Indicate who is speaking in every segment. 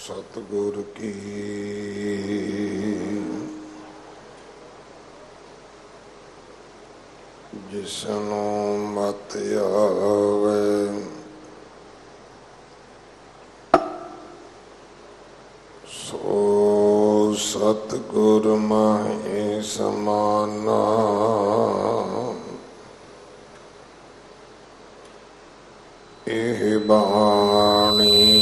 Speaker 1: ਸਤਿਗੁਰ ਕੀ ਜਿਸਨੂੰ ਮਤਿ ਆਵੇ ਸੋ ਸਤਿਗੁਰ ਮਾਹੀ ਸਮਾਨਾ। ਇਹ ਬਾਣੀ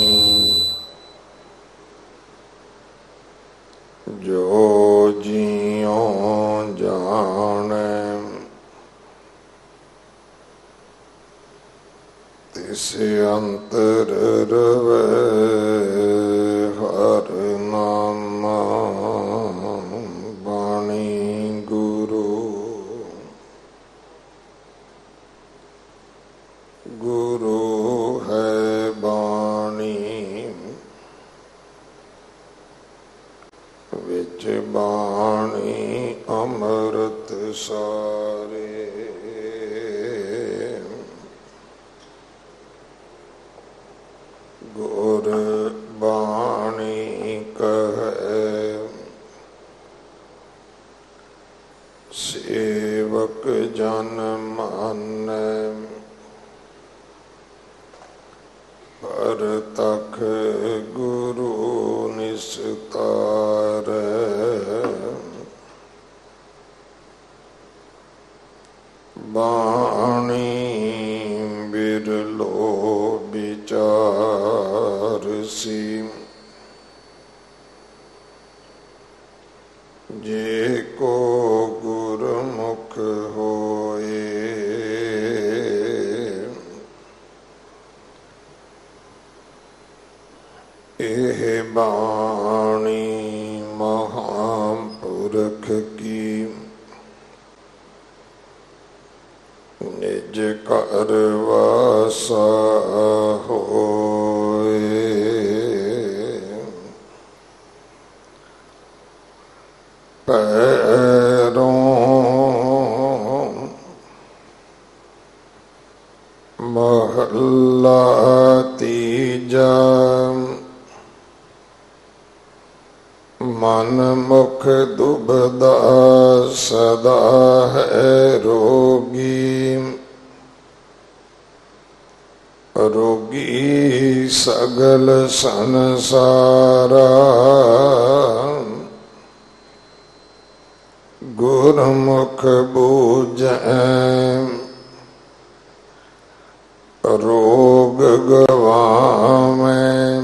Speaker 1: ਜੋ ਜੀਉ ਜਾਣੈ ਤਿਸ ਅੰਤਰ ਰਵੈ ਹਰਿ ਨਾਮਾ। ਬਾਣੀ ਗੁਰੂ ਗੁਰੂ ਹੈ ਬਾਣੀ ਵਿੱਚ ਬਾਣੀ ਅੰਮ੍ਰਿਤ ਸਾਰੇ। ਗੁਰ ਬਾਣੀ ਕਹੈ ਸੇਵਕ ਜਨ ਮਾਨੈ ਪਰਤਖ ਗੁਰੂ ਨਿਸਤਾਰੈ। ਬਾਣੀ ਬਿਰਲੋ ਵਿਚਾਰ ਸੀ ਜੇ ਕੋ ਗੁਰਮੁਖ ਹੋਏ। ਇਹ ਬਾਣੀ ਮਹਾਂਪੁਰਖ ਕੀ ਨਿਜ ਘਰ ਵਾਸਾ ਹੋਏ। ਪੈਰੋਂ ਮਹੱਲਾ ਤੀਜਾ। ਮਨ ਮੁਖ ਦੁਬਦਾ ਸਦਾ ਹੈ ਰੋਗੀ। ਰੋਗੀ ਸਗਲ ਸੰਸਾਰਾ ਗੁਰਮੁਖ ਬੂਝੈ। ਰੋਗ ਗਵਾਵੈ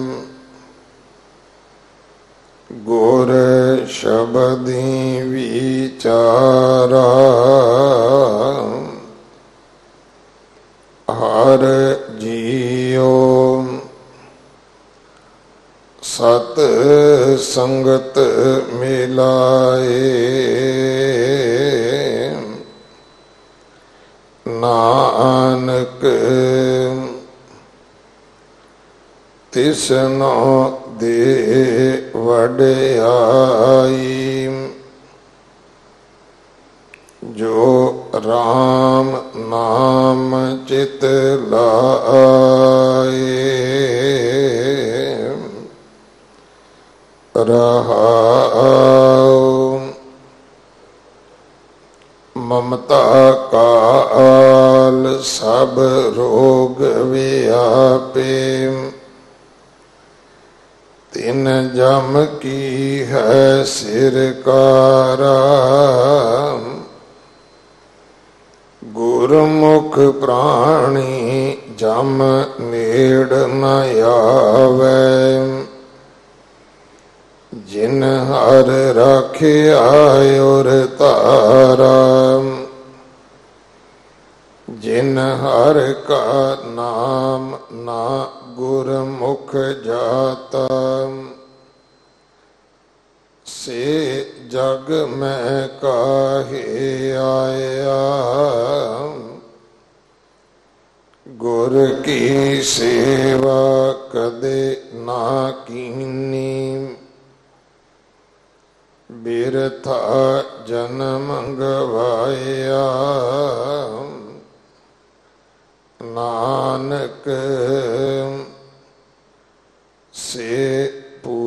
Speaker 1: ਗੁਰ ਸ਼ਬਦੀ ਵਿਚਾਰਾ। ਹਰ ਜੀਉ ਸਤ ਸੰਗਤ ਮਿਲਾਏ। ਨਾਨਕ ਤਿਸਨੋ ਦੇ ਵਡਿਆਈ। ਜੋ ਰਾਮ ਨਾਮ ਚਿਤ ਲਾਏ। ਰਹਾਉ ਮਮਤਾ ਕਾਲ ਸਭ ਰੋਗ ਵਿਆਪੇ। ਤਿਨ ਜਮ ਕੀ ਹੈ ਸਿਰਕਾਰਾ। ਗੁਰਮੁਖ ਪ੍ਰਾਣੀ ਜਮ ਨੇੜ ਨ ਆਵੈ। ਜਿਨ ਹਰ ਰਾਖਿਆ ਔਰ ਧਾਰਾ। ਜਿਨ ਹਰ ਕਾ ਨਾਮ ਨਾ ਗੁਰਮੁਖ ਜਾਤਾ। ਸੇ ਜਗ ਮੈਂ ਕਾਹੇ ਆਇਆ। ਗੁਰ ਕੀ ਸੇਵਾ ਕਦੇ ਨਾ ਕੀਨੀ। ਬਿਰਥਾ ਜਨਮ ਗਵਾਇਆ। ਨਾਨਕ ਸੇ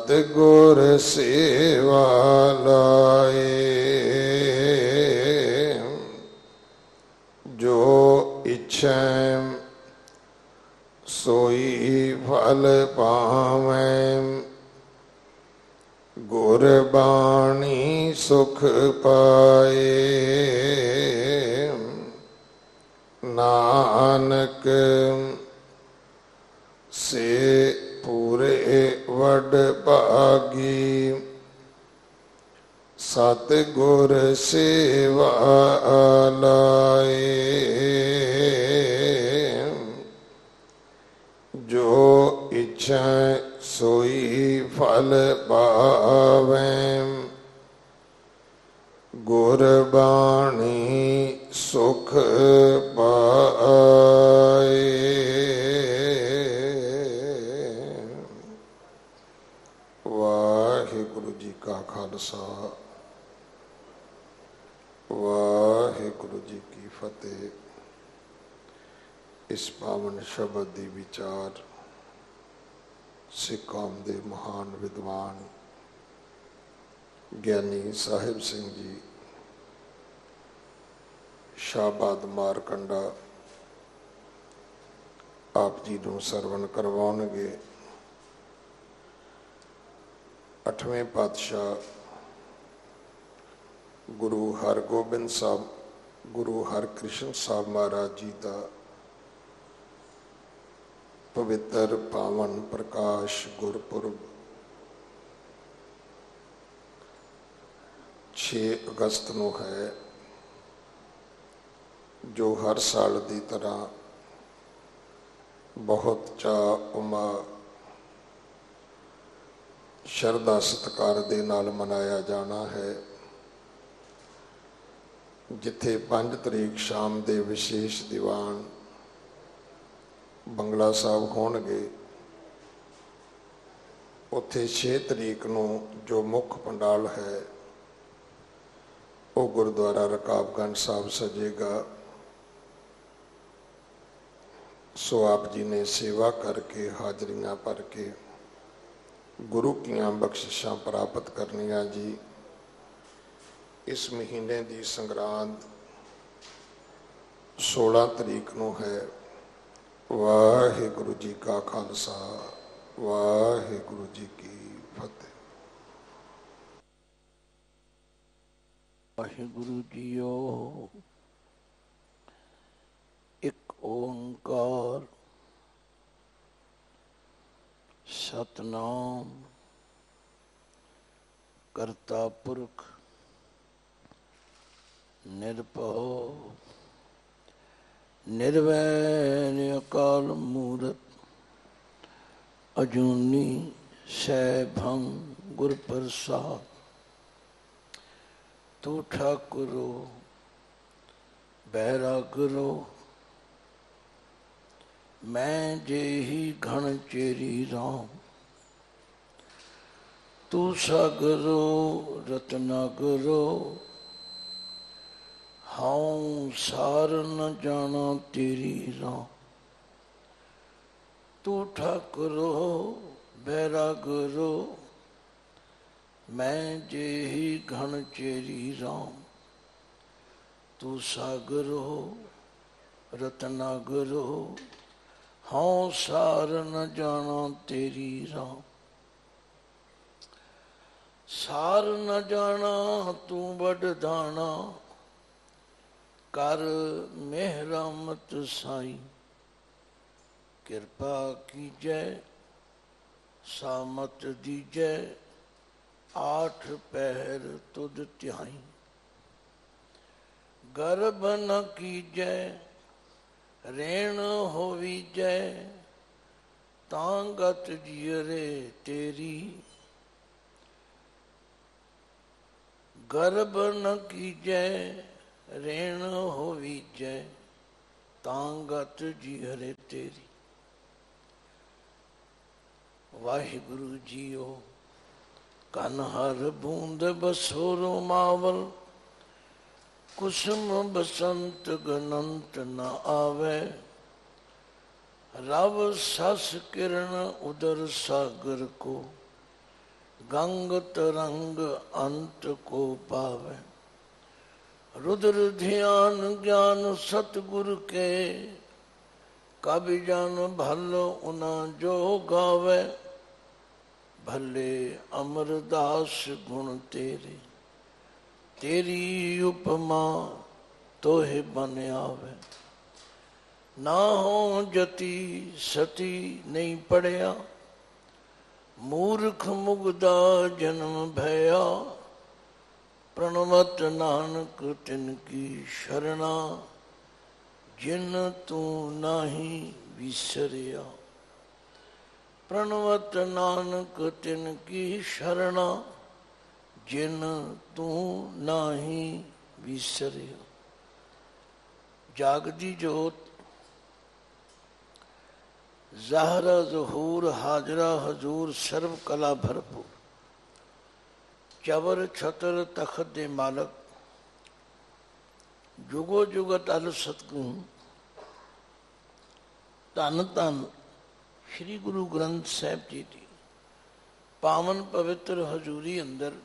Speaker 1: ਸਤਿਗੁਰ ਸੇਵਾ ਲਾਏ। ਜੋ ਇੱਛੈ ਸੋਈ ਫਲ ਪਾਵੈ। ਗੁਰ ਬਾਣੀ ਸੁਖ ਪਾਏ। ਨਾਨਕ ਸੇ ਪੂਰੇ ਵਡ ਭਾਗੀ। ਸਤਿਗੁਰ ਸੇਵਾ ਲਾਏ। ਜੋ ਇੱਛੈ ਸੋਈ ਫਲ ਪਾਵੈ। ਗੁਰ ਬਾਣੀ ਸੁਖ ਪਾਏ। ਵਾਹਿਗੁਰੂ ਜੀ ਕਾ ਖਾਲਸਾ, ਵਾਹਿਗੁਰੂ ਜੀ ਕੀ ਫਤਿਹ। ਇਸ ਪਾਵਨ ਸ਼ਬਦ ਦੀ ਵਿਚਾਰ ਸਿੱਖ ਕੌਮ ਦੇ ਮਹਾਨ ਵਿਦਵਾਨ ਗਿਆਨੀ ਸਾਹਿਬ ਸਿੰਘ ਜੀ ਸ਼ਾਹਬਾਦ ਮਾਰਕੰਡਾ ਆਪ ਜੀ ਨੂੰ ਸਰਵਣ ਕਰਵਾਉਣਗੇ। 8ਵੇਂ ਪਾਤਸ਼ਾਹ ਗੁਰੂ ਹਰਗੋਬਿੰਦ ਸਾਹਿਬ, ਗੁਰੂ ਹਰਕ੍ਰਿਸ਼ਨ ਸਾਹਿਬ ਮਹਾਰਾਜ ਜੀ ਦਾ ਪਵਿੱਤਰ ਪਾਵਨ ਪ੍ਰਕਾਸ਼ ਗੁਰਪੁਰਬ 6 ਅਗਸਤ ਨੂੰ ਹੈ, ਜੋ ਹਰ ਸਾਲ ਦੀ ਤਰ੍ਹਾਂ ਬਹੁਤ ਚਾਅ ਉਮਾ ਸ਼ਰਧਾ ਸਤਿਕਾਰ ਦੇ ਨਾਲ ਮਨਾਇਆ ਜਾਣਾ ਹੈ। ਜਿੱਥੇ 5 ਤਰੀਕ ਸ਼ਾਮ ਦੇ ਵਿਸ਼ੇਸ਼ ਦੀਵਾਨ ਬੰਗਲਾ ਸਾਹਿਬ ਹੋਣਗੇ, ਉੱਥੇ 6 ਤਰੀਕ ਨੂੰ ਜੋ ਮੁੱਖ ਪੰਡਾਲ ਹੈ ਉਹ ਗੁਰਦੁਆਰਾ ਰਕਾਬਗੰਜ ਸਾਹਿਬ ਸਜੇਗਾ। ਸੋ ਆਪ ਜੀ ਨੇ ਸੇਵਾ ਕਰਕੇ, ਹਾਜ਼ਰੀਆਂ ਭਰ ਕੇ ਗੁਰੂ ਕੀਆਂ ਬਖਸ਼ਿਸ਼ਾਂ ਪ੍ਰਾਪਤ ਕਰਨੀਆਂ ਜੀ। ਇਸ ਮਹੀਨੇ ਦੀ ਸੰਗਰਾਂਦ 16 ਤਰੀਕ ਨੂੰ ਹੈ। ਵਾਹਿਗੁਰੂ ਜੀ ਕਾ ਖਾਲਸਾ, ਵਾਹਿਗੁਰੂ ਜੀ ਕੀ ਫਤਿਹ।
Speaker 2: ਵਾਹਿਗੁਰੂ ਜੀਓ। ਇੱਕ ਓੰਕਾਰ ਸਤਨਾਮ ਕਰਤਾ ਪੁਰਖ ਨਿਰਭਉ ਨਿਰਵੈਰ ਅਕਾਲ ਮੂਰਤ ਅਜੂਨੀ ਸੈਭੰ ਗੁਰ ਪ੍ਰਸਾਦ। ਤੂੰ ਠਾਕੁਰੋ ਬੈਰਾਗਰੋ ਮੈਂ ਜਿਹੀ ਘਣ ਚੇਰੀ ਰਾਮ। ਤੂੰ ਸਾਗਰੋ ਰਤਨਾਗਰੋ ਹਉ ਸਾਰ ਨ ਜਾਣਾ ਤੇਰੀ ਰਾਮ। ਤੂੰ ਠਾਕੁਰੋ ਬੈਰਾਗਰੋ ਮੈਂ ਜਿਹੀ ਘਣ ਚੇਰੀ ਰਾਮ। ਤੂੰ ਸਾਗਰੋ ਰਤਨਾਗਰੋ ਹਉ ਸਾਰ ਨ ਜਾਣਾ ਤੇਰੀ ਰਾਮ। ਸਾਰ ਨ ਜਾਣਾ ਤੂੰ ਵੱਡ ਦਾਣਾ ਕਰ ਮਿਹਰਮਤ ਸਾਈ। ਕਿਰਪਾ ਕੀਜੈ ਸਾਮਤ ਦੀਜੈ 8 ਪਹਿਰ ਤੁਧ ਧਿਆਈ। ਗਰਭ ਨ ਕੀਜੈ ਰੇਣ ਹੋਵੀਜੈ ਤਾਂ ਗਤ ਜੀਅਰੇ ਤੇਰੀ। ਗਰਭ ਨ ਕੀਜੈ ਰੇਣ ਹੋਵੀਜੈ ਤਾਂ ਗਤ ਜੀਅਰੇ ਤੇਰੀ। ਵਾਹਿਗੁਰੂ ਜੀਓ। ਕਨ ਹਰ ਬੂੰਦ ਬਸੋ ਰੋਮਾਵਲ ਕੁਸਮ ਬਸੰਤ ਗਨੰਤ ਨ ਆਵੇ। ਰਵ ਸਸ ਕਿਰਨ ਉਦਰ ਸਾਗਰ ਕੋ गंग तरंग अंत को पावे। रुद्र ध्यान ज्ञान सतगुरु के, कवि जन भल उना जो गावे। भले अमरदास गुण तेरे, तेरी उपमा तोहे बन आवे। ना हो जति सती नहीं पढ़िया, मूर्ख मुगदा जन्म भया। प्रणवत नानक तिनकी शरणा, जिन तू नाही विसरिया। प्रणवत नानक तिनकी शरणा, जिन तू नाही विसरिया। जागदी जोत ज़ाहरा ज़हूर हाजरा हजूर सर्व कला भरपूर। चबर छतर तखत दे मालक, जुगो जुगत अल सतगुण। धन धन श्री गुरु ग्रंथ साहिब जी दी पावन पवित्र हजूरी अंदर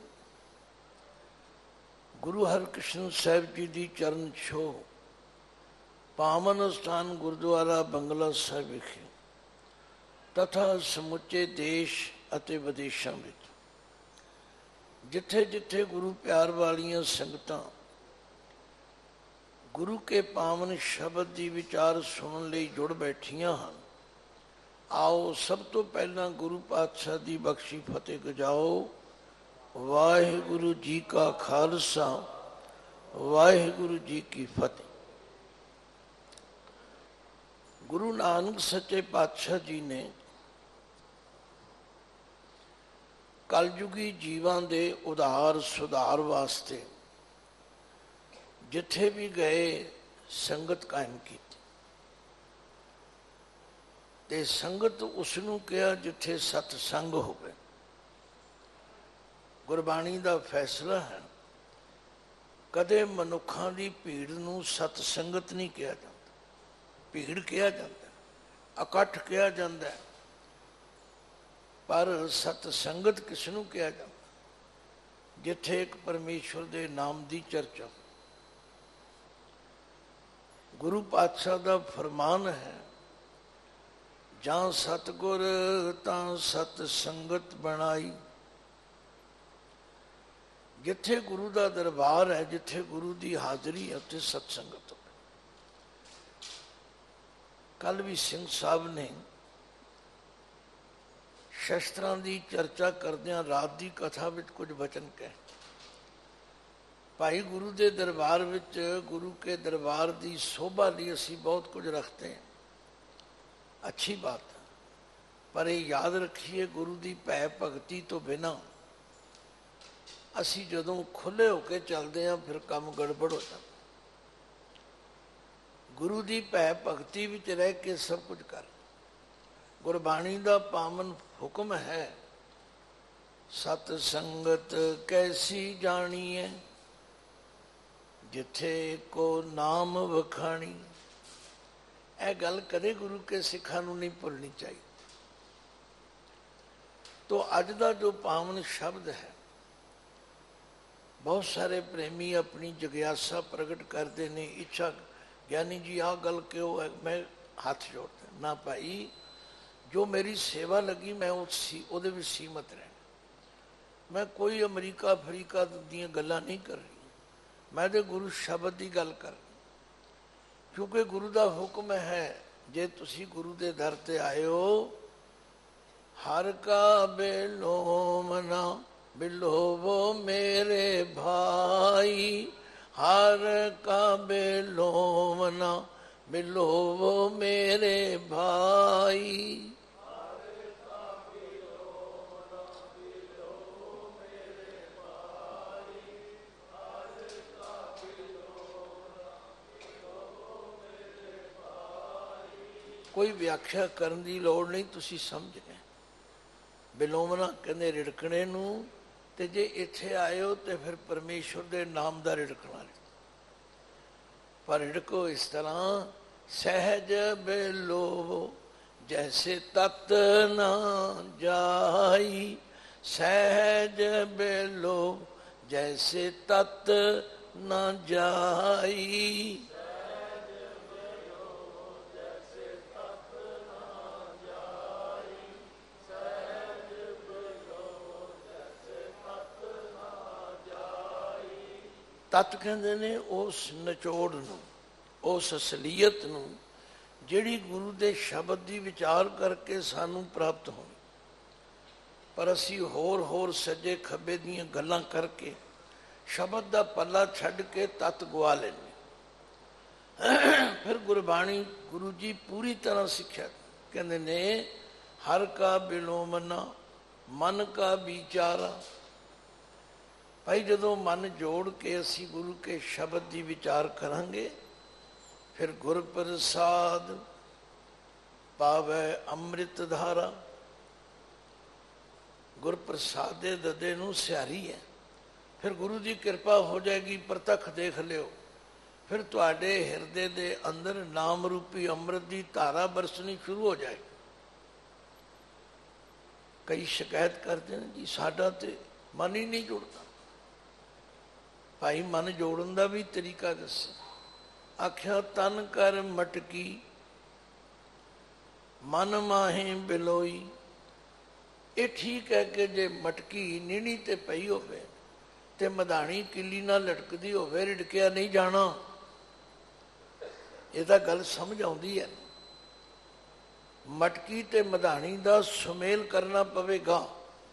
Speaker 2: गुरु हरकृष्ण साहिब जी दी चरण छो पावन स्थान गुरुद्वारा बंगला साहिब विखे तथा ਸਮੁੱਚੇ ਦੇਸ਼ ਅਤੇ ਵਿਦੇਸ਼ਾਂ ਵਿੱਚ ਜਿੱਥੇ ਜਿੱਥੇ ਗੁਰੂ ਪਿਆਰ ਵਾਲੀਆਂ ਸੰਗਤਾਂ ਗੁਰੂ ਕੇ ਪਾਵਨ ਸ਼ਬਦ ਦੀ ਵਿਚਾਰ ਸੁਣਨ ਲਈ ਜੁੜ ਬੈਠੀਆਂ ਹਨ, ਆਓ ਸਭ ਤੋਂ ਪਹਿਲਾਂ ਗੁਰੂ ਪਾਤਸ਼ਾਹ ਦੀ ਬਖਸ਼ੀ ਫਤਿਹ ਗਜਾਓ। ਵਾਹਿਗੁਰੂ ਜੀ ਕਾ ਖਾਲਸਾ, ਵਾਹਿਗੁਰੂ ਜੀ ਕੀ ਫਤਿਹ। ਗੁਰੂ ਨਾਨਕ ਸੱਚੇ ਪਾਤਸ਼ਾਹ ਜੀ ਨੇ ਕਲਯੁਗੀ ਜੀਵਾਂ ਦੇ ਉਧਾਰ ਸੁਧਾਰ ਵਾਸਤੇ ਜਿੱਥੇ ਵੀ ਗਏ ਸੰਗਤ ਕਾਇਮ ਕੀਤੀ। ਤੇ ਸੰਗਤ ਉਸ ਨੂੰ ਕਿਹਾ ਜਿੱਥੇ ਸਤ ਸੰਗ ਹੋਵੇ। ਗੁਰਬਾਣੀ ਦਾ ਫੈਸਲਾ ਹੈ, ਕਦੇ ਮਨੁੱਖਾਂ ਦੀ ਭੀੜ ਨੂੰ ਸਤ ਸੰਗਤ ਨਹੀਂ ਕਿਹਾ ਜਾਂਦਾ। ਭੀੜ ਕਿਹਾ ਜਾਂਦਾ, ਇਕੱਠ ਕਿਹਾ ਜਾਂਦਾ, ਪਰ ਸਤ ਸੰਗਤ ਕਿਸ ਨੂੰ ਕਿਹਾ ਜਾਂਦਾ? ਜਿੱਥੇ ਇੱਕ ਪਰਮੇਸ਼ਵਰ ਦੇ ਨਾਮ ਦੀ ਚਰਚਾ। ਗੁਰੂ ਪਾਤਸ਼ਾਹ ਦਾ ਫਰਮਾਨ ਹੈ, ਜਾਂ ਸਤਿਗੁਰ ਤਾਂ ਸਤ ਸੰਗਤ ਬਣਾਈ। ਜਿੱਥੇ ਗੁਰੂ ਦਾ ਦਰਬਾਰ ਹੈ, ਜਿੱਥੇ ਗੁਰੂ ਦੀ ਹਾਜ਼ਰੀ ਹੈ, ਉੱਥੇ ਸਤ ਸੰਗਤ ਹੋਵੇ। ਕੱਲ ਵੀ ਸਿੰਘ ਸਾਹਿਬ ਨੇ ਸ਼ਸਤਰਾਂ ਦੀ ਚਰਚਾ ਕਰਦਿਆਂ ਰਾਤ ਦੀ ਕਥਾ ਵਿੱਚ ਕੁਝ ਵਚਨ ਕਹੇ। ਭਾਈ ਗੁਰੂ ਦੇ ਦਰਬਾਰ ਵਿੱਚ ਗੁਰੂ ਕੇ ਦਰਬਾਰ ਦੀ ਸ਼ੋਭਾ ਲਈ ਅਸੀਂ ਬਹੁਤ ਕੁਝ ਰੱਖਦੇ ਹਾਂ, ਅੱਛੀ ਬਾਤ ਹੈ, ਪਰ ਇਹ ਯਾਦ ਰੱਖੀਏ ਗੁਰੂ ਦੀ ਭੈ ਭਗਤੀ ਤੋਂ ਬਿਨਾਂ ਅਸੀਂ ਜਦੋਂ ਖੁੱਲ੍ਹੇ ਹੋ ਕੇ ਚੱਲਦੇ ਹਾਂ ਫਿਰ ਕੰਮ ਗੜਬੜ ਹੋ ਜਾਂਦਾ। ਗੁਰੂ ਦੀ ਭੈ ਭਗਤੀ ਵਿੱਚ ਰਹਿ ਕੇ ਸਭ ਕੁਝ ਕਰ। ਗੁਰਬਾਣੀ ਦਾ ਪਾਵਨ ਹੁਕਮ ਹੈ, ਸਤ ਸੰਗਤ ਕੈਸੀ ਜਾਣੀਏ, ਜਿੱਥੇ ਕੋ ਨਾਮ ਵਖਾਣੀ। ਇਹ ਗੱਲ ਕਦੇ ਗੁਰੂ ਕੇ ਸਿੱਖਾਂ ਨੂੰ ਨਹੀਂ ਭੁੱਲਣੀ ਚਾਹੀਦੀ। ਤੋ ਅੱਜ ਦਾ ਜੋ ਪਾਵਨ ਸ਼ਬਦ ਹੈ, ਬਹੁਤ ਸਾਰੇ ਪ੍ਰੇਮੀ ਆਪਣੀ ਜਗਿਆਸਾ ਪ੍ਰਗਟ ਕਰਦੇ ਨੇ, ਇੱਛਾ ਗਿਆਨੀ ਜੀ ਆਹ ਗੱਲ ਕਿਉਂ ਹੈ। ਮੈਂ ਹੱਥ ਜੋੜਦਾ, ਨਾ ਭਾਈ, ਜੋ ਮੇਰੀ ਸੇਵਾ ਲੱਗੀ ਮੈਂ ਉਹਦੇ ਵਿੱਚ ਸੀਮਤ ਰਹਿਣਾ। ਮੈਂ ਕੋਈ ਅਮਰੀਕਾ ਅਫਰੀਕਾ ਦੀਆਂ ਗੱਲਾਂ ਨਹੀਂ ਕਰ ਰਹੀ, ਮੈਂ ਤਾਂ ਗੁਰੂ ਸ਼ਬਦ ਦੀ ਗੱਲ ਕਰ ਰਹੀ। ਕਿਉਂਕਿ ਗੁਰੂ ਦਾ ਹੁਕਮ ਹੈ, ਜੇ ਤੁਸੀਂ ਗੁਰੂ ਦੇ ਦਰ ਤੇ ਆਏ ਹੋ, ਹਰ ਕਾ ਬੇਲੋਮਨਾ ਬਿਲੋਵੋ ਮੇਰੇ ਭਾਈ। ਹਰ ਕਾ ਬੇਲੋਮਨਾ ਬਿਲੋਵੋ ਮੇਰੇ ਭਾਈ। ਕੋਈ ਵਿਆਖਿਆ ਕਰਨ ਦੀ ਲੋੜ ਨਹੀਂ, ਤੁਸੀਂ ਸਮਝ ਗਏ। ਬਿਲੋਮਨਾ ਕਹਿੰਦੇ ਰਿੜਕਣੇ ਨੂੰ, ਤੇ ਜੇ ਇੱਥੇ ਆਏ ਹੋ ਤੇ ਫਿਰ ਪਰਮੇਸ਼ਵਰ ਦੇ ਨਾਮ ਦਾ ਰਿੜਕਣਾ। ਪਰ ਰਿੜਕੋ ਇਸ ਤਰ੍ਹਾਂ, ਸਹਿਜ ਬਿਲੋਵੋ ਜੈਸੇ ਤਤ ਨਾ ਜਾਈ। सहज बेलो जैसे तत न जाई। ਤਤ ਕਹਿੰਦੇ ਨੇ ਉਸ ਨਿਚੋੜ ਨੂੰ, ਉਸ ਅਸਲੀਅਤ ਨੂੰ ਜਿਹੜੀ ਗੁਰੂ ਦੇ ਸ਼ਬਦ ਦੀ ਵਿਚਾਰ ਕਰਕੇ ਸਾਨੂੰ ਪ੍ਰਾਪਤ ਹੋਈ। ਪਰ ਅਸੀਂ ਹੋਰ ਹੋਰ ਸੱਜੇ ਖੱਬੇ ਦੀਆਂ ਗੱਲਾਂ ਕਰਕੇ ਸ਼ਬਦ ਦਾ ਪੱਲਾ ਛੱਡ ਕੇ ਤਤ ਗਵਾ ਲੈਂਦੇ। ਫਿਰ ਗੁਰਬਾਣੀ ਗੁਰੂ ਜੀ ਪੂਰੀ ਤਰ੍ਹਾਂ ਸਿੱਖਿਆ ਕਹਿੰਦੇ ਨੇ, ਹਰ ਕਾ ਬਿਲੋਮਨਾ ਮਨ ਕਾ ਵਿਚਾਰਾ। ਭਾਈ ਜਦੋਂ ਮਨ ਜੋੜ ਕੇ ਅਸੀਂ ਗੁਰੂ ਕੇ ਸ਼ਬਦ ਦੀ ਵਿਚਾਰ ਕਰਾਂਗੇ, ਫਿਰ ਗੁਰ ਪ੍ਰਸਾਦ ਪਾਵੈ ਅੰਮ੍ਰਿਤ ਧਾਰਾ। ਗੁਰ ਪ੍ਰਸਾਦ ਦੇ ਦੱਦੇ ਨੂੰ ਸਿਆਰੀ ਹੈ। ਫਿਰ ਗੁਰੂ ਦੀ ਕਿਰਪਾ ਹੋ ਜਾਏਗੀ, ਪ੍ਰਤੱਖ ਦੇਖ ਲਿਓ। ਫਿਰ ਤੁਹਾਡੇ ਹਿਰਦੇ ਦੇ ਅੰਦਰ ਨਾਮ ਰੂਪੀ ਅੰਮ੍ਰਿਤ ਦੀ ਧਾਰਾ ਬਰਸਣੀ ਸ਼ੁਰੂ ਹੋ ਜਾਏ। ਕਈ ਸ਼ਿਕਾਇਤ ਕਰਦੇ ਨੇ ਜੀ ਸਾਡਾ ਤੇ ਮਨ ਹੀ ਨਹੀਂ ਜੁੜਦਾ। ਭਾਈ ਮਨ ਜੋੜਨ ਦਾ ਵੀ ਤਰੀਕਾ ਦੱਸਿਆ। ਆਖਿਆ ਤਨ ਕਰ ਮਟਕੀ ਮਨ ਮਾਹੇ ਬਿਲੋਈ। ਇਹ ਠੀਕ ਹੈ ਕਿ ਜੇ ਮਟਕੀ ਨੀਣੀ ਤੇ ਪਈ ਹੋਵੇ ਤੇ ਮਧਾਣੀ ਕਿੱਲੀ ਨਾਲ ਲਟਕਦੀ ਹੋਵੇ, ਰਿੜਕਿਆ ਨਹੀਂ ਜਾਣਾ। ਇਹ ਤਾਂ ਗੱਲ ਸਮਝ ਆਉਂਦੀ ਹੈ। ਮਟਕੀ ਤੇ ਮਧਾਣੀ ਦਾ ਸੁਮੇਲ ਕਰਨਾ ਪਵੇਗਾ।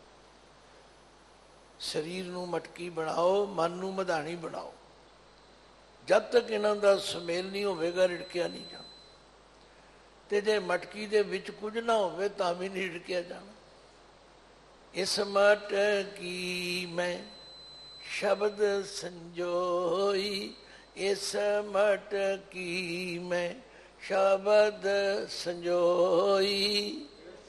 Speaker 2: ਸਰੀਰ ਨੂੰ ਮਟਕੀ ਬਣਾਓ, ਮਨ ਨੂੰ ਮਧਾਣੀ ਬਣਾਓ। ਜਦ ਤੱਕ ਇਹਨਾਂ ਦਾ ਸੁਮੇਲ ਨਹੀਂ ਹੋਵੇਗਾ, ਰਿੜਕਿਆ ਨਹੀਂ ਜਾਣਾ। ਤੇ ਜੇ ਮਟਕੀ ਦੇ ਵਿੱਚ ਕੁਝ ਨਾ ਹੋਵੇ ਤਾਂ ਵੀ ਨਹੀਂ ਰਿੜਕਿਆ ਜਾਣਾ। ਇਸ ਮਟਕੀ ਮੈਂ ਸ਼ਬਦ ਸੰਜੋਈ, ਇਸ ਮਟਕੀ ਮੈਂ ਸ਼ਬਦ ਸੰਜੋਈ।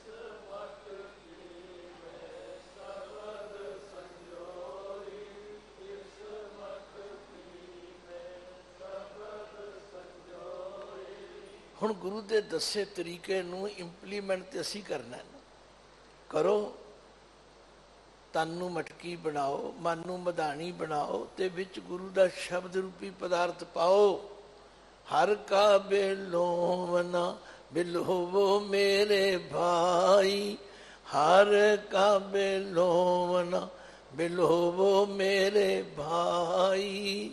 Speaker 2: ਹੁਣ ਗੁਰੂ ਦੇ ਦੱਸੇ ਤਰੀਕੇ ਨੂੰ ਇੰਪਲੀਮੈਂਟ ਤੇ ਅਸੀਂ ਕਰਨਾ ਨਾ। ਕਰੋ, ਤਨ ਨੂੰ ਮਟਕੀ ਬਣਾਓ, ਮਨ ਨੂੰ ਮਧਾਣੀ ਬਣਾਓ ਤੇ ਵਿੱਚ ਗੁਰੂ ਦਾ ਸ਼ਬਦ ਰੂਪੀ ਪਦਾਰਥ ਪਾਓ। ਹਰ ਕਾ ਬਿਲੋਵਨਾ ਬਿਲੋਵੋ ਮੇਰੇ ਭਾਈ, ਹਰ ਕਾ ਬਿਲੋਵਨਾ ਬਿਲੋਵੋ ਮੇਰੇ ਭਾਈ।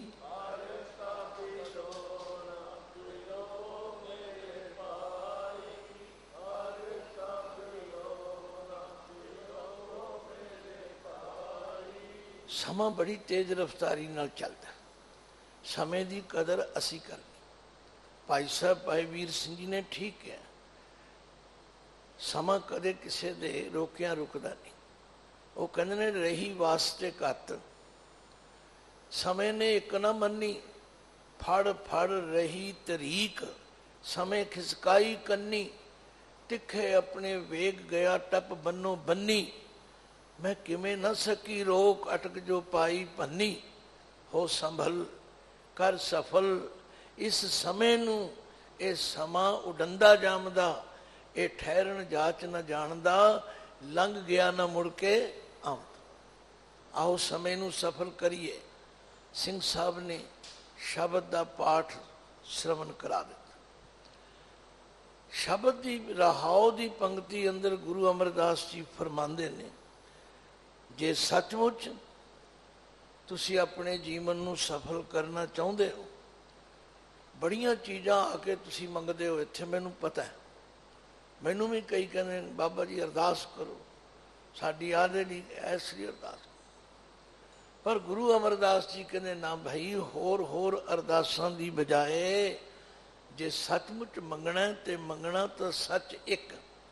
Speaker 2: ਸਮਾਂ ਬੜੀ ਤੇਜ਼ ਰਫ਼ਤਾਰੀ ਨਾਲ ਚੱਲਦਾ। ਸਮੇਂ ਦੀ ਕਦਰ ਅਸੀਂ ਕਰਨੀ। ਭਾਈ ਸਾਹਿਬ ਭਾਈ ਵੀਰ ਸਿੰਘ ਜੀ ਨੇ ਠੀਕ ਕਿਹਾ, ਸਮਾਂ ਕਦੇ ਕਿਸੇ ਦੇ ਰੋਕਿਆਂ ਰੁਕਦਾ ਨਹੀਂ। ਉਹ ਕਹਿੰਦੇ ਨੇ ਰਹੀ ਵਾਸਤੇ ਘੱਤ, ਸਮੇਂ ਨੇ ਇੱਕ ਨਾ ਮੰਨੀ। ਫੜ ਫੜ ਰਹੀ ਤਰੀਕ, ਸਮੇਂ ਖਿਸਕਾਈ ਕੰਨੀ। ਤਿੱਖੇ ਆਪਣੇ ਵੇਗ ਗਿਆ ਟੱਪ ਬੰਨੋ ਬੰਨੀ। ਮੈਂ ਕਿਵੇਂ ਨਾ ਸਕੀ ਰੋਕ, ਅਟਕ ਜੋ ਪਾਈ ਭੰਨੀ। ਹੋ ਸੰਭਲ ਕਰ ਸਫਲ ਇਸ ਸਮੇਂ ਨੂੰ। ਇਹ ਸਮਾਂ ਉਡੰਦਾ ਜਾਮਦਾ, ਇਹ ਠਹਿਰਨ ਜਾਚ ਨਾ ਜਾਣਦਾ। ਲੰਘ ਗਿਆ ਨਾ ਮੁੜ ਕੇ ਆਉਂਦਾ। ਆਓ ਸਮੇਂ ਨੂੰ ਸਫਲ ਕਰੀਏ। ਸਿੰਘ ਸਾਹਿਬ ਨੇ ਸ਼ਬਦ ਦਾ ਪਾਠ ਸ਼ਰਵਣ ਕਰਾ ਦਿੱਤਾ। ਸ਼ਬਦ ਦੀ ਰਹਾਉ ਦੀ ਪੰਕਤੀ ਅੰਦਰ ਗੁਰੂ ਅਮਰਦਾਸ ਜੀ ਫਰਮਾਉਂਦੇ ਨੇ, ਜੇ ਸੱਚਮੁੱਚ ਤੁਸੀਂ ਆਪਣੇ ਜੀਵਨ ਨੂੰ ਸਫਲ ਕਰਨਾ ਚਾਹੁੰਦੇ ਹੋ, ਬੜੀਆਂ ਚੀਜ਼ਾਂ ਆ ਕੇ ਤੁਸੀਂ ਮੰਗਦੇ ਹੋ। ਇੱਥੇ ਮੈਨੂੰ ਪਤਾ ਹੈ, ਮੈਨੂੰ ਵੀ ਕਈ ਕਹਿੰਦੇ ਬਾਬਾ ਜੀ ਅਰਦਾਸ ਕਰੋ, ਸਾਡੀ ਆਦੇ ਲਈ ਐਸੀ ਅਰਦਾਸ। ਪਰ ਗੁਰੂ ਅਮਰਦਾਸ ਜੀ ਕਹਿੰਦੇ ਨਾ ਭਾਈ, ਹੋਰ ਹੋਰ ਅਰਦਾਸਾਂ ਦੀ ਬਜਾਏ ਜੇ ਸੱਚਮੁੱਚ ਮੰਗਣਾ ਤੇ ਮੰਗਣਾ ਤਾਂ ਸੱਚ ਇੱਕ,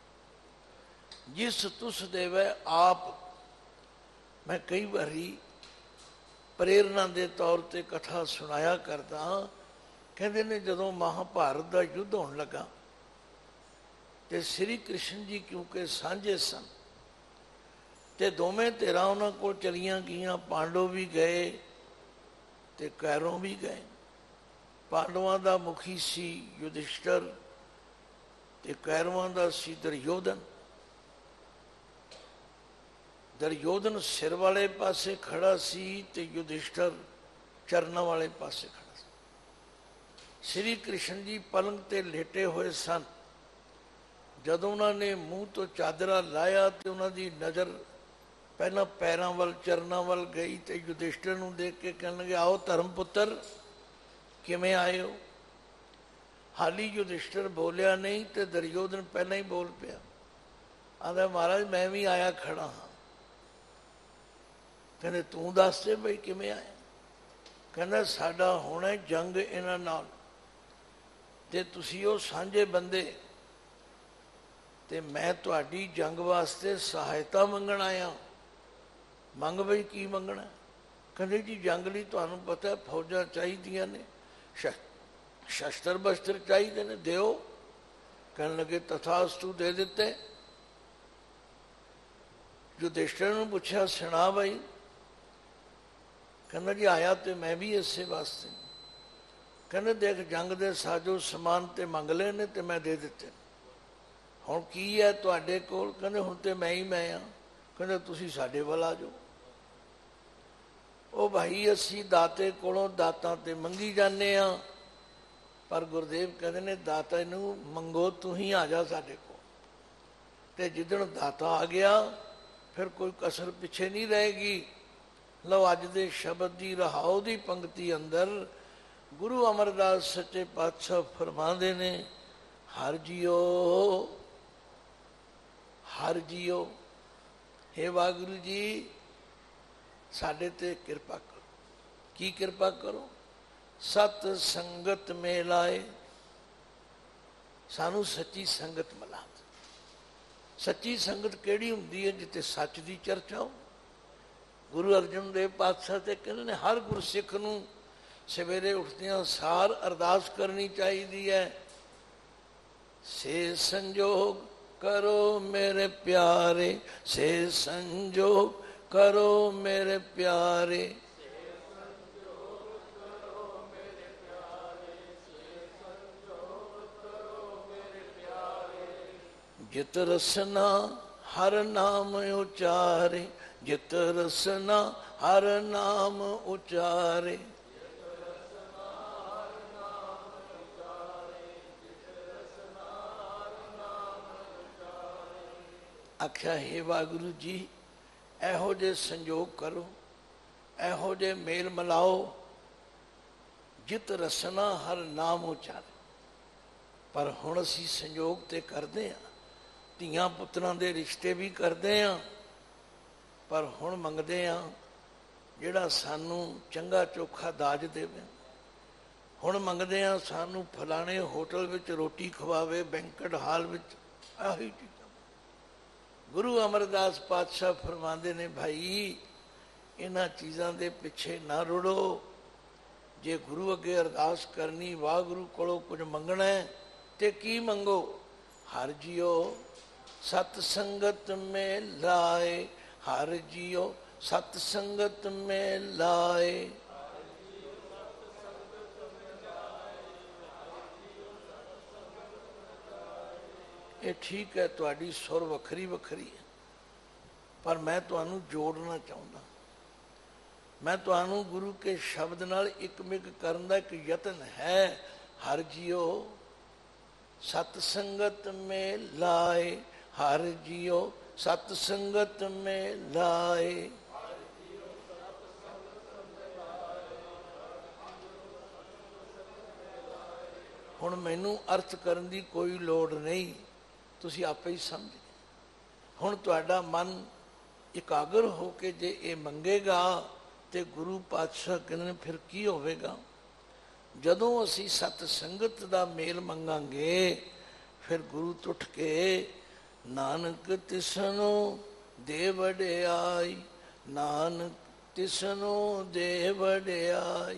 Speaker 2: ਜਿਸ ਤੁਸ ਦੇਵੇ ਆਪ। ਮੈਂ ਕਈ ਵਾਰੀ ਪ੍ਰੇਰਨਾ ਦੇ ਤੌਰ ਤੇ ਕਥਾ ਸੁਣਾਇਆ ਕਰਦਾ। ਕਹਿੰਦੇ ਨੇ ਜਦੋਂ ਮਹਾਭਾਰਤ ਦਾ ਯੁੱਧ ਹੋਣ ਲੱਗਾ ਤੇ ਸ੍ਰੀ ਕ੍ਰਿਸ਼ਨ ਜੀ ਕਿਉਂਕਿ ਸਾਂਝੇ ਸਨ ਤੇ ਦੋਵੇਂ ਧਿਰਾਂ ਉਹਨਾਂ ਕੋਲ ਚਲੀਆਂ ਗਈਆਂ। ਪਾਂਡਵ ਵੀ ਗਏ ਤੇ ਕੈਰੋਂ ਵੀ ਗਏ। ਪਾਂਡਵਾਂ ਦਾ ਮੁਖੀ ਸੀ ਯੁਧਿਸ਼ਟਰ ਤੇ ਕੈਰਵਾਂ ਦਾ ਸੀ ਦੁਰਯੋਧਨ। ਦੁਰਯੋਧਨ ਸਿਰ ਵਾਲੇ ਪਾਸੇ ਖੜਾ ਸੀ ਤੇ ਯੁਧਿਸ਼ਠਰ ਚਰਨਾਂ ਵਾਲੇ ਪਾਸੇ ਖੜਾ ਸੀ। ਸ੍ਰੀ ਕ੍ਰਿਸ਼ਨ ਜੀ ਪਲੰਗ ਤੇ ਲੇਟੇ ਹੋਏ ਸਨ। ਜਦੋਂ ਉਹਨਾਂ ਨੇ ਮੂੰਹ ਤੋਂ ਚਾਦਰਾ ਲਾਇਆ ਤੇ ਉਹਨਾਂ ਦੀ ਨਜ਼ਰ ਪਹਿਲਾਂ ਪੈਰਾਂ ਵੱਲ, ਚਰਨਾਂ ਵੱਲ ਗਈ ਤੇ ਯੁਧਿਸ਼ਠਰ ਨੂੰ ਦੇਖ ਕੇ ਕਹਿਣ ਲੱਗੇ, ਆਓ ਧਰਮ ਪੁੱਤਰ, ਕਿਵੇਂ ਆਏ ਹੋ? ਹਾਲੀ ਯੁਧਿਸ਼ਠਰ ਬੋਲਿਆ ਨਹੀਂ ਤੇ ਦੁਰਯੋਧਨ ਪਹਿਲਾਂ ਹੀ ਬੋਲ ਪਿਆ। ਆਂਦਾ, ਮਹਾਰਾਜ ਮੈਂ ਵੀ ਆਇਆ ਖੜਾ ਹਾਂ। ਕਹਿੰਦੇ, ਤੂੰ ਦੱਸ ਦੇ ਬਈ ਕਿਵੇਂ ਆਇਆ? ਕਹਿੰਦਾ, ਸਾਡਾ ਹੋਣਾ ਜੰਗ ਇਹਨਾਂ ਨਾਲ ਤੇ ਤੁਸੀਂ ਉਹ ਸਾਂਝੇ ਬੰਦੇ, ਤੇ ਮੈਂ ਤੁਹਾਡੀ ਜੰਗ ਵਾਸਤੇ ਸਹਾਇਤਾ ਮੰਗਣ ਆਇਆ। ਮੰਗ ਬਈ, ਕੀ ਮੰਗਣਾ? ਕਹਿੰਦੇ, ਜੀ ਜੰਗ ਲਈ ਤੁਹਾਨੂੰ ਪਤਾ ਫੌਜਾਂ ਚਾਹੀਦੀਆਂ ਨੇ, ਸ਼ਸਤਰ ਬਸਤਰ ਚਾਹੀਦੇ ਨੇ, ਦਿਓ। ਕਹਿਣ ਲੱਗੇ, ਤਥਾਸਤੂ, ਦੇ ਦਿੱਤੇ। ਯੁਧਿਸ਼ਠਰ ਨੂੰ ਪੁੱਛਿਆ, ਸੁਣਾ ਬਾਈ? ਕਹਿੰਦਾ, ਜੀ ਆਇਆ ਤੇ ਮੈਂ ਵੀ ਇਸੇ ਵਾਸਤੇ। ਕਹਿੰਦੇ, ਦੇਖ ਜੰਗ ਦੇ ਸਾਜੋ ਸਮਾਨ ਤੇ ਮੰਗ ਲਏ ਨੇ ਤੇ ਮੈਂ ਦੇ ਦਿੱਤੇ। ਹੁਣ ਕੀ ਹੈ ਤੁਹਾਡੇ ਕੋਲ? ਕਹਿੰਦੇ, ਹੁਣ ਤੇ ਮੈਂ ਆ। ਕਹਿੰਦੇ, ਤੁਸੀਂ ਸਾਡੇ ਵੱਲ ਆ ਜਾਓ। ਉਹ ਭਾਈ, ਅਸੀਂ ਦਾਤੇ ਕੋਲੋਂ ਦਾਤਾਂ ਤੇ ਮੰਗੀ ਜਾਂਦੇ ਆ, ਪਰ ਗੁਰਦੇਵ ਕਹਿੰਦੇ ਨੇ ਦਾਤਾ ਨੂੰ ਮੰਗੋ, ਤੂੰ ਹੀ ਆ ਜਾ ਸਾਡੇ ਕੋਲ। ਤੇ ਜਿੱਦਣ ਦਾਤਾ ਆ ਗਿਆ ਫਿਰ ਕੋਈ ਕਸਰ ਪਿੱਛੇ ਨਹੀਂ ਰਹੇਗੀ। ਲਓ, ਅੱਜ ਦੇ ਸ਼ਬਦ ਦੀ ਰਹਾਉ ਦੀ ਪੰਕਤੀ ਅੰਦਰ ਗੁਰੂ ਅਮਰਦਾਸ ਸੱਚੇ ਪਾਤਸ਼ਾਹ ਫਰਮਾਉਂਦੇ ਨੇ, ਹਰ ਜੀਓ, ਹਰ ਜੀਓ, ਹੇ ਵਾਹਿਗੁਰੂ ਜੀ ਸਾਡੇ ਤੇ ਕਿਰਪਾ ਕਰੋ। ਕੀ ਕਿਰਪਾ ਕਰੋ? ਸਤ ਸੰਗਤ ਮੇ ਲਾਏ, ਸਾਨੂੰ ਸੱਚੀ ਸੰਗਤ ਮਿਲਾ। ਸੱਚੀ ਸੰਗਤ ਕਿਹੜੀ ਹੁੰਦੀ ਹੈ? ਜਿੱਥੇ ਸੱਚ ਦੀ ਚਰਚਾ ਹੋ। ਗੁਰੂ ਅਰਜਨ ਦੇਵ ਪਾਤਸ਼ਾਹ ਤੇ ਕਹਿੰਦੇ ਨੇ, ਹਰ ਗੁਰਸਿੱਖ ਨੂੰ ਸਵੇਰੇ ਉੱਠਦਿਆਂ ਸਾਰ ਅਰਦਾਸ ਕਰਨੀ ਚਾਹੀਦੀ ਹੈ, ਸੇ ਸੰਜੋਗ ਕਰੋ ਮੇਰੇ ਪਿਆਰੇ, ਸੇ ਸੰਜੋਗ ਕਰੋ ਮੇਰੇ ਪਿਆਰੇ। ਜਿਤ ਰਸਨਾ ਹਰ ਨਾਮ ਉਚਾਰੇ, ਜਿਤ ਰਸਨਾ ਹਰ ਨਾਮ ਉਚਾਰੇ। ਆਖਿਆ, ਹੇ ਵਾਹਿਗੁਰੂ ਜੀ ਇਹੋ ਜਿਹੇ ਸੰਜੋਗ ਕਰੋ, ਇਹੋ ਜਿਹੇ ਮੇਲ ਮਿਲਾਓ, ਜਿਤ ਰਸਨਾ ਹਰ ਨਾਮ ਉਚਾਰੇ। ਪਰ ਹੁਣ ਅਸੀਂ ਸੰਜੋਗ ਤੇ ਕਰਦੇ ਹਾਂ, ਧੀਆਂ ਪੁੱਤਰਾਂ ਦੇ ਰਿਸ਼ਤੇ ਵੀ ਕਰਦੇ ਹਾਂ, ਪਰ ਹੁਣ ਮੰਗਦੇ ਹਾਂ ਜਿਹੜਾ ਸਾਨੂੰ ਚੰਗਾ ਚੋਖਾ ਦਾਜ ਦੇਵੇ। ਹੁਣ ਮੰਗਦੇ ਹਾਂ ਸਾਨੂੰ ਫਲਾਣੇ ਹੋਟਲ ਵਿੱਚ ਰੋਟੀ ਖਵਾਵੇ, ਬੈਂਕਟ ਹਾਲ ਵਿੱਚ। ਆਹੀ ਚੀਜ਼ਾਂ ਗੁਰੂ ਅਮਰਦਾਸ ਪਾਤਸ਼ਾਹ ਫਰਮਾਉਂਦੇ ਨੇ, ਭਾਈ ਇਹਨਾਂ ਚੀਜ਼ਾਂ ਦੇ ਪਿੱਛੇ ਨਾ ਰੁੜੋ। ਜੇ ਗੁਰੂ ਅੱਗੇ ਅਰਦਾਸ ਕਰਨੀ, ਵਾਹਿਗੁਰੂ ਕੋਲੋਂ ਕੁਝ ਮੰਗਣਾ ਤੇ ਕੀ ਮੰਗੋ? ਹਰ ਜੀਓ ਸਤ ਸੰਗਤ ਮੇ ਲਾਏ, ਹਰ ਜੀਓ ਸਤ ਸੰਗਤ ਮੇ ਲਾਏ। ਇਹ ਠੀਕ ਹੈ, ਤੁਹਾਡੀ ਸੁਰ ਵੱਖਰੀ ਵੱਖਰੀ ਹੈ, ਪਰ ਮੈਂ ਤੁਹਾਨੂੰ ਜੋੜਨਾ ਚਾਹੁੰਦਾ। ਮੈਂ ਤੁਹਾਨੂੰ ਗੁਰੂ ਕੇ ਸ਼ਬਦ ਨਾਲ ਇੱਕ ਮਿਕ ਕਰਨ ਦਾ ਇੱਕ ਯਤਨ ਹੈ। ਹਰ ਜੀਓ ਸਤ ਸੰਗਤ ਮੇ ਲਾਏ, ਹਰ ਜੀਓ ਸਤ ਸੰਗਤ ਮੇ ਲਾਏ। ਹੁਣ ਮੈਨੂੰ ਅਰਥ ਕਰਨ ਦੀ ਕੋਈ ਲੋੜ ਨਹੀਂ, ਤੁਸੀਂ ਆਪੇ ਹੀ ਸਮਝ ਗਏ। ਹੁਣ ਤੁਹਾਡਾ ਮਨ ਇਕਾਗਰ ਹੋ ਕੇ ਜੇ ਇਹ ਮੰਗੇਗਾ ਤੇ ਗੁਰੂ ਪਾਤਸ਼ਾਹ ਕਹਿੰਦੇ ਨੇ ਫਿਰ ਕੀ ਹੋਵੇਗਾ? ਜਦੋਂ ਅਸੀਂ ਸਤ ਸੰਗਤ ਦਾ ਮੇਲ ਮੰਗਾਂਗੇ ਫਿਰ ਗੁਰੂ ਟੁੱਟ ਕੇ ਨਾਨਕ ਤਿਸਨੂੰ ਦੇ ਵਡਿਆਈ, ਨਾਨਕ ਤਿਸਨੂੰ ਦੇ ਵਡਿਆਈ।